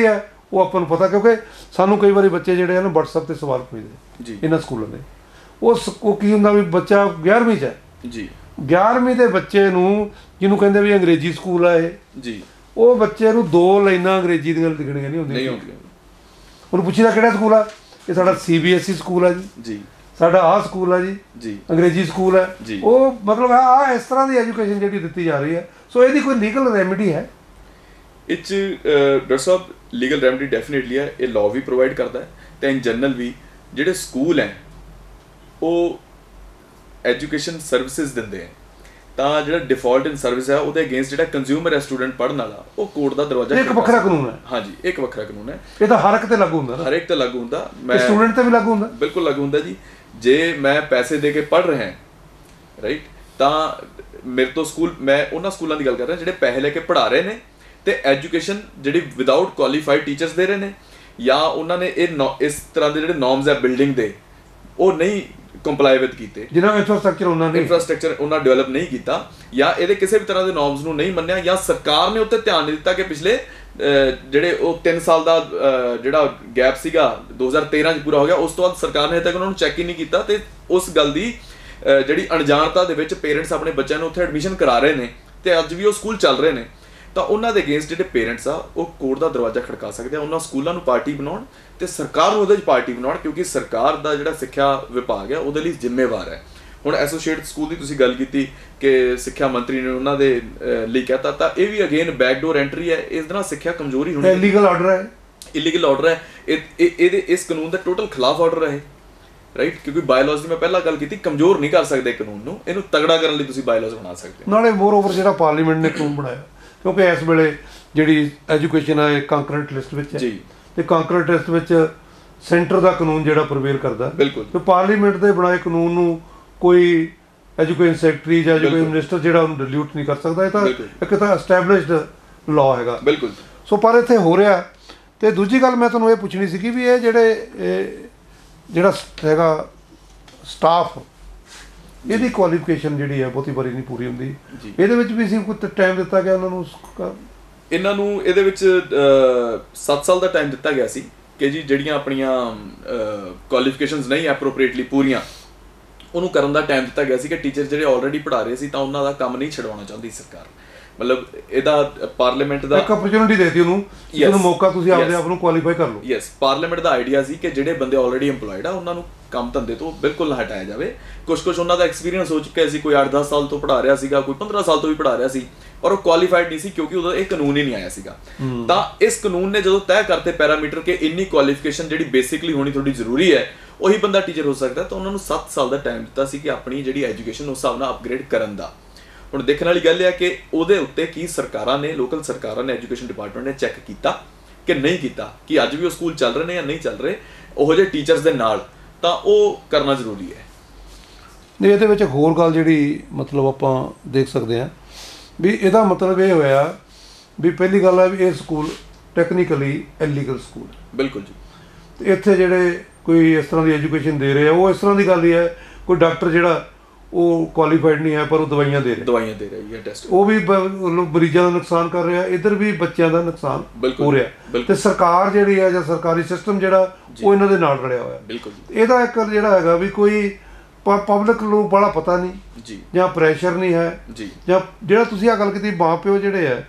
[SPEAKER 1] ਉਹ ਆਪਾਂ ਨੂੰ ਪਤਾ, ਕਿਉਂਕਿ ਸਾਨੂੰ ਕਈ ਵਾਰੀ ਬੱਚੇ ਜਿਹੜੇ ਹਨ WhatsApp ਤੇ ਸਵਾਲ ਪੁੱਛਦੇ
[SPEAKER 2] ਜੀ
[SPEAKER 1] ਇਹਨਾਂ ਸਕੂਲਾਂ ਦੇ। ਉਹ ਕੀ ਹੁੰਦਾ ਵੀ ਬੱਚਾ 11ਵੀਂ 'ਚ ਹੈ
[SPEAKER 2] ਜੀ
[SPEAKER 1] 11ਵੀਂ ਦੇ ਬੱਚੇ ਨੂੰ, ਜਿਹਨੂੰ ਕਹਿੰਦੇ ਵੀ ਅੰਗਰੇਜ਼ੀ ਸਕੂਲ ਆ ਇਹ
[SPEAKER 2] ਜੀ,
[SPEAKER 1] ਉਹ ਬੱਚੇ ਨੂੰ 2 ਲਾਈਨਾਂ ਅੰਗਰੇਜ਼ੀ ਦੀਆਂ ਲਿਖਣੀਆਂ ਨਹੀਂ ਹੁੰਦੀਆਂ। ਉਹਨੂੰ ਪੁੱਛੀਦਾ ਕਿਹੜਾ ਸਕੂਲ ਆ, ਇਹ ਸਾਡਾ CBSE ਸਕੂਲ ਆ ਜੀ, ਸਾਡਾ ਆਹ ਸਕੂਲ ਆ ਜੀ, ਅੰਗਰੇਜ਼ੀ ਸਕੂਲ ਹੈ। ਉਹ ਮਤਲਬ ਆ ਇਸ ਤਰ੍ਹਾਂ ਦੀ ਐਜੂਕੇਸ਼ਨ ਜਿਹੜੀ ਦਿੱਤੀ ਜਾ ਰਹੀ ਹੈ। ਸੋ ਇਹਦੀ ਕੋਈ ਲੀਗਲ ਰੈਮੇਡੀ ਹੈ?
[SPEAKER 2] ਇਹ 'ਚ ਡਾਕਟਰ ਸਾਹਿਬ ਲੀਗਲ ਰੈਮੇਡੀ ਡੈਫੀਨੇਟਲੀ ਹੈ, ਇਹ ਲਾਅ ਵੀ ਪ੍ਰੋਵਾਈਡ ਕਰਦਾ ਹੈ ਤੇ ਇਨ ਜਨਰਲ ਵੀ ਜਿਹੜੇ ਸਕੂਲ ਹੈ ਉਹ ਐਜੂਕੇਸ਼ਨ ਸਰਵਿਸਿਜ਼ ਦਿੰਦੇ ਹੈ, ਤਾਂ ਜਿਹੜਾ ਡਿਫਾਲਟ ਇਨ ਸਰਵਿਸ ਹੈ ਉਹਦੇ ਅਗੇਂਸਟ ਜਿਹੜਾ ਕੰਜ਼ਿਊਮਰ ਹੈ ਸਟੂਡੈਂਟ ਪੜ੍ਹਨ ਵਾਲਾ, ਉਹ ਕੋਰਟ ਦਾ ਦਰਵਾਜ਼ਾ
[SPEAKER 1] ਇੱਕ ਵੱਖਰਾ ਕਾਨੂੰਨ ਹੈ।
[SPEAKER 2] ਹਾਂਜੀ, ਇੱਕ ਵੱਖਰਾ ਕਾਨੂੰਨ ਹੈ।
[SPEAKER 1] ਇਹ ਤਾਂ ਹਰ ਇੱਕ ਤੇ ਲਾਗੂ ਹੁੰਦਾ,
[SPEAKER 2] ਹਰ ਇੱਕ ਤੇ ਲਾਗੂ ਹੁੰਦਾ, ਮੈਂ
[SPEAKER 1] ਸਟੂਡੈਂਟ ਤੇ ਵੀ ਲਾਗੂ ਹੁੰਦਾ,
[SPEAKER 2] ਬਿਲਕੁਲ ਲਾਗੂ ਹੁੰਦਾ ਜੀ। ਜੇ ਮੈਂ ਪੈਸੇ ਦੇ ਕੇ ਪੜ੍ਹ ਰਿਹਾ ਰਾਈਟ, ਤਾਂ ਮੇਰੇ ਤੋਂ ਸਕੂਲ, ਮੈਂ ਉਹਨਾਂ ਸਕੂਲਾਂ ਦੀ ਗੱਲ ਕਰ ਰਿਹਾ ਜਿਹੜੇ ਪੈਸੇ ਲੈ ਕੇ ਪੜ੍ਹਾ ਰਹੇ ਨੇ ਤੇ ਐਜੂਕੇਸ਼ਨ ਜਿਹੜੀ ਵਿਦਆਊਟ ਕੁਆਲੀਫਾਈਡ ਟੀਚਰਸ ਦੇ ਰਹੇ ਨੇ, ਜਾਂ ਉਹਨਾਂ ਨੇ ਇਸ ਤਰ੍ਹਾਂ ਦੇ ਜਿਹੜੇ ਨੋਰਮਸ ਹੈ ਬਿਲਡਿੰਗ ਦੇ ਉਹ ਨਹੀਂ ਕੰਪਲਾਈ ਵਿਦ ਕੀਤੇ,
[SPEAKER 1] ਜਿਹਨਾਂ ਇੰਫਰਾਸਟ੍ਰਕਚਰ
[SPEAKER 2] ਉਹਨਾਂ ਡਿਵੈਲਪ ਨਹੀਂ ਕੀਤਾ, ਜਾਂ ਇਹਦੇ ਕਿਸੇ ਵੀ ਤਰ੍ਹਾਂ ਦੇ ਨੋਰਮਸ ਨੂੰ ਨਹੀਂ ਮੰਨਿਆ, ਜਾਂ ਸਰਕਾਰ ਨੇ ਉੱਤੇ ਧਿਆਨ ਨਹੀਂ ਦਿੱਤਾ ਕਿ ਪਿਛਲੇ ਜਿਹੜੇ ਉਹ 3 ਸਾਲ ਦਾ ਜਿਹੜਾ ਗੈਪ ਸੀਗਾ 2013 'ਚ ਪੂਰਾ ਹੋ ਗਿਆ, ਉਸ ਤੋਂ ਬਾਅਦ ਸਰਕਾਰ ਨੇ ਹਜੇ ਤੱਕ ਉਹਨਾਂ ਨੂੰ ਚੈੱਕ ਹੀ ਨਹੀਂ ਕੀਤਾ, ਤੇ ਉਸ ਗੱਲ ਦੀ ਜਿਹੜੀ ਅਣਜਾਣਤਾ ਦੇ ਵਿੱਚ ਪੇਰੈਂਟਸ ਆਪਣੇ ਬੱਚਿਆਂ ਨੂੰ ਉੱਥੇ ਐਡਮਿਸ਼ਨ ਕਰਾ ਰਹੇ ਨੇ ਤੇ ਅੱਜ ਵੀ ਉਹ ਸਕੂਲ ਚੱਲ ਰਹੇ ਨੇ, ਤਾਂ ਉਹਨਾਂ ਦੇ ਅਗੇਂਸਟ ਜਿਹੜੇ ਪੇਰੈਂਟਸ ਆ ਉਹ ਕੋਰਟ ਦਾ ਦਰਵਾਜ਼ਾ ਖੜਕਾ ਸਕਦੇ ਆ। ਉਹਨਾਂ ਸਕੂਲਾਂ ਨੂੰ ਪਾਰਟੀ ਬਣਾਉਣ ਤੇ ਸਰਕਾਰ ਨੂੰ ਉਹਦੇ 'ਚ ਪਾਰਟੀ ਬਣਾਉਣ, ਕਿਉਂਕਿ ਸਰਕਾਰ ਦਾ ਜਿਹੜਾ ਸਿੱਖਿਆ ਵਿਭਾਗ ਹੈ ਉਹਦੇ ਲਈ ਜ਼ਿੰਮੇਵਾਰ ਹੈ। ਹੁਣ ਐਸੋਸੀਏਟ ਸਕੂਲ ਦੀ ਤੁਸੀਂ ਗੱਲ ਕੀਤੀ ਕਿ ਸਿੱਖਿਆ ਮੰਤਰੀ ਨੇ ਉਹਨਾਂ ਦੇ ਲਈ ਕਹਿਤਾ, ਤਾਂ ਇਹ ਵੀ ਅਗੇਨ ਬੈਕਡੋਰ ਐਂਟਰੀ ਹੈ। ਇਸ ਨਾਲ ਸਿੱਖਿਆ ਕਮਜ਼ੋਰੀ ਹੋਣੀ,
[SPEAKER 1] ਇਲੀਗਲ ਆਰਡਰ ਹੈ,
[SPEAKER 2] ਇਲੀਗਲ ਆਰਡਰ ਹੈ, ਇਹਦੇ ਇਸ ਕਾਨੂੰਨ ਦਾ ਟੋਟਲ ਖਿਲਾਫ ਆਰਡਰ ਹੈ ਰਾਈਟ, ਕਿਉਂਕਿ ਬਾਇਲਾਜ਼ ਦੀ ਮੈਂ ਪਹਿਲਾਂ ਗੱਲ ਕੀਤੀ, ਕਮਜ਼ੋਰ ਨਹੀਂ ਕਰ ਸਕਦੇ ਕਾਨੂੰਨ ਨੂੰ, ਇਹਨੂੰ ਤਗੜਾ ਕਰਨ ਲਈ ਤੁਸੀਂ ਬਾਇਲਾਜ਼ ਬਣਾ ਸਕਦੇ ਹੋ।
[SPEAKER 1] ਨਾਲੇ ਮੋਰ ਓਵਰ ਜਿਹੜਾ ਪਾਰਲੀਮੈਂਟ ਨੇ ਕਾਨੂੰਨ ਬਣਾਇਆ, ਕਿਉਂਕਿ ਇਸ ਵੇਲੇ ਜਿਹੜੀ ਐਜੂਕੇਸ਼ਨ ਹੈ ਕੰਕਰੈਂਟ ਲਿਸਟ ਵਿੱਚ ਹੈ ਜੀ, ਤੇ ਕੰਕਰੈਂਟ ਲਿਸਟ ਵਿੱਚ ਸੈਂਟਰ ਦਾ ਕਾਨੂੰਨ ਜਿਹੜਾ ਪ੍ਰਵੇਲ ਕਰਦਾ,
[SPEAKER 2] ਬਿਲਕੁਲ,
[SPEAKER 1] ਤੇ ਪਾਰਲੀਮੈਂਟ ਦੇ ਬਣਾਏ ਕਾਨੂੰਨ ਨੂੰ ਕੋਈ ਐਜੂਕੇਸ਼ਨ ਸੈਕਟਰੀ ਜਾਂ ਐਜੂਕੇਸ਼ਨ ਮਿਨਿਸਟਰ ਜਿਹੜਾ ਉਹਨੂੰ ਡਿਲੀਟ ਨਹੀਂ ਕਰ ਸਕਦਾ। ਇਹ ਤਾਂ ਇੱਕ ਤਾਂ ਐਸਟੈਬਲਿਸ਼ਡ ਲਾਅ ਹੈਗਾ, ਬਿਲਕੁਲ। ਸੋ ਪਰ ਇੱਥੇ ਹੋ ਰਿਹਾ। ਤੇ ਦੂਜੀ ਗੱਲ ਮੈਂ ਤੁਹਾਨੂੰ ਇਹ ਪੁੱਛਣੀ ਸੀਗੀ ਵੀ ਇਹ ਜਿਹੜਾ ਹੈਗਾ ਸਟਾਫ, ਇਹਦੀ ਕੁਆਲੀਫਿਕੇਸ਼ਨ ਜਿਹੜੀ ਹੈ ਬਹੁਤੀ ਵਾਰੀ ਨਹੀਂ ਪੂਰੀ ਹੁੰਦੀ, ਇਹਦੇ ਵਿੱਚ ਵੀ ਸੀ ਕੋਈ ਟਾਈਮ ਦਿੱਤਾ ਗਿਆ ਉਹਨਾਂ ਨੂੰ?
[SPEAKER 2] ਇਹਨਾਂ ਨੂੰ ਇਹਦੇ ਵਿੱਚ 7 ਸਾਲ ਦਾ ਟਾਈਮ ਦਿੱਤਾ ਗਿਆ ਸੀ ਕਿ ਜੀ ਜਿਹੜੀਆਂ ਆਪਣੀਆਂ ਕੁਆਲੀਫਿਕੇਸ਼ਨਸ ਨਹੀਂ ਐਪਰੋਪ੍ਰੀਏਟਲੀ ਪੂਰੀਆਂ, ਉਹਨੂੰ ਕਰਨ ਦਾ ਟਾਈਮ ਦਿੱਤਾ ਗਿਆ ਸੀ ਕਿ ਟੀਚਰ ਜਿਹੜੇ ਆਲਰੇਡੀ ਪੜ੍ਹਾ ਰਹੇ ਸੀ ਤਾਂ ਉਹਨਾਂ ਦਾ ਕੰਮ ਨਹੀਂ ਛਡਵਾਉਣਾ ਚਾਹੁੰਦੀ ਸਰਕਾਰ। ਮਤਲਬ ਇਹਦਾ ਪਾਰਲੀਮੈਂਟ ਦਾ
[SPEAKER 1] ਇੱਕ ਆਪਰਚੂਨਿਟੀ ਦੇਤੀ ਉਹਨੂੰ ਮੌਕਾ, ਤੁਸੀਂ ਆਪਣੇ ਆਪ ਨੂੰ ਕੁਆਲੀਫਾਈ ਕਰ ਲਓ।
[SPEAKER 2] ਯੈਸ, ਪਾਰਲੀਮੈਂਟ ਦਾ ਆਈਡੀਆ ਸੀ ਕਿ ਜਿਹੜੇ ਬੰਦੇ ਆਲਰੇਡੀ EMPLOYED ਆ ਉਹਨਾਂ ਨੂੰ ਕੰਮ ਧੰਦੇ ਤੋਂ ਬਿਲਕੁਲ ਨਾ ਹਟਾਇਆ ਜਾਵੇ। ਕੁਝ ਉਹਨਾਂ ਦਾ ਐਕਸਪੀਰੀਅੰਸ ਹੋ ਚੁੱਕਿਆ ਸੀ, ਕੋਈ 8-10 ਸਾਲ ਤੋਂ ਪੜ੍ਹਾ ਰਿਹਾ ਸੀਗਾ, ਕੋਈ 15 ਸਾਲ ਤੋਂ ਵੀ ਪੜ੍ਹਾ ਰਿਹਾ ਸੀ, ਔਰ ਉਹ ਕੁਆਲੀਫਾਈਡ ਨਹੀਂ ਸੀ ਕਿਉਂਕਿ ਉਦੋਂ ਇਹ ਕਾਨੂੰਨ ਹੀ ਨਹੀਂ ਆਇਆ ਸੀਗਾ। ਤਾਂ ਇਸ ਕਾਨੂੰਨ ਨੇ ਜਦੋਂ ਤੈਅ ਕਰਤੇ ਪੈਰਾਮੀਟਰ ਕਿ ਇੰਨੀ ਕੁਆਲੀਫਿਕੇਸ਼ਨ ਜਿਹੜੀ ਬੇਸਿਕਲੀ ਹੋਣੀ ਥੋੜੀ ਜ਼ਰੂਰੀ ਹੈ, ਉਹੀ ਬੰਦਾ ਟੀਚਰ ਹੋ ਸਕਦਾ, ਤਾਂ ਉਹਨਾਂ ਨੂੰ 7 ਸਾਲ ਦਾ ਟਾਈਮ ਦਿੱਤਾ ਸੀ ਕਿ ਆਪਣੀ ਜਿਹੜੀ ਐਜੂਕੇਸ਼ਨ ਉਸ ਹਿਸਾਬ ਨਾਲ ਅਪਗ੍ਰੇਡ ਕਰਨ ਦਾ। ਹੁਣ ਦੇਖਣ ਵਾਲੀ ਗੱਲ ਇਹ ਹੈ ਕਿ ਉਹਦੇ ਉੱਤੇ ਕੀ ਸਰਕਾਰਾਂ ਨੇ, ਲੋਕਲ ਸਰਕਾਰਾਂ ਨੇ, ਐਜੂਕੇਸ਼ਨ ਡਿਪਾਰਟਮੈਂਟ ਨੇ ਚੈੱਕ ਕੀਤਾ ਕਿ ਨਹੀਂ ਕੀਤਾ, ਕਿ ਅੱਜ ਵੀ ਉਹ ਸਕੂਲ ਚੱਲ ਰਹੇ ਨੇ ਜਾਂ ਨਹੀਂ ਚੱਲ ਰਹੇ ਉਹੋ ਜਿਹੇ ਟੀਚਰਸ ਦੇ ਨਾਲ, ਤਾਂ ਉਹ ਕਰਨਾ ਜ਼ਰੂਰੀ ਹੈ।
[SPEAKER 1] ਨਹੀਂ, ਇਹਦੇ ਵਿੱਚ ਹੋਰ ਗੱਲ ਜਿਹੜੀ ਮਤਲਬ ਆਪਾਂ ਦੇਖ ਸਕਦੇ ਹਾਂ ਵੀ ਇਹਦਾ ਮਤਲਬ ਇਹ ਹੋਇਆ ਵੀ ਪਹਿਲੀ ਗੱਲ ਹੈ ਵੀ ਇਹ ਸਕੂਲ ਟੈਕਨੀਕਲੀ ਇਲੀਗਲ ਸਕੂਲ, ਬਿਲਕੁਲ ਜੀ। ਤੇ ਇੱਥੇ ਜਿਹੜੇ ਕੋਈ ਇਸ ਤਰ੍ਹਾਂ ਦੀ ਐਜੂਕੇਸ਼ਨ ਦੇ ਰਹੇ ਆ, ਉਹ ਇਸ ਤਰ੍ਹਾਂ ਦੀ ਗੱਲ ਹੀ ਹੈ, ਕੋਈ ਡਾਕਟਰ ਜਿਹੜਾ ਉਹ ਕੁਆਲੀਫਾਈਡ ਨਹੀਂ ਹੈ ਪਰ ਉਹ ਦਵਾਈਆਂ ਦੇ ਰਿਹਾ ਹੈ ਟੈਸਟ, ਉਹ ਵੀ ਮਰੀਜ਼ਾਂ ਦਾ ਨੁਕਸਾਨ ਕਰ ਰਿਹਾ, ਇੱਧਰ ਵੀ ਬੱਚਿਆਂ ਦਾ ਨੁਕਸਾਨ ਹੋ ਰਿਹਾ, ਤੇ ਸਰਕਾਰ ਜਿਹੜੀ ਹੈ ਜਾਂ ਸਰਕਾਰੀ ਸਿਸਟਮ ਜਿਹੜਾ ਉਹ ਇਹਨਾਂ ਦੇ ਨਾਲ ਰਲਿਆ ਹੋਇਆ। ਇਹਦਾ ਇੱਕ ਜਿਹੜਾ ਹੈਗਾ ਵੀ ਕੋਈ ਪਬਲਿਕ ਨੂੰ ਬੜਾ ਪਤਾ ਨਹੀਂ ਜੀ, ਜਾਂ ਪ੍ਰੈਸ਼ਰ ਨਹੀਂ ਹੈ ਜੀ, ਜਾਂ ਜਿਹੜਾ ਤੁਸੀਂ ਆਹ ਗੱਲ ਕੀਤੀ ਮਾਂ ਪਿਓ ਜਿਹੜੇ ਹੈ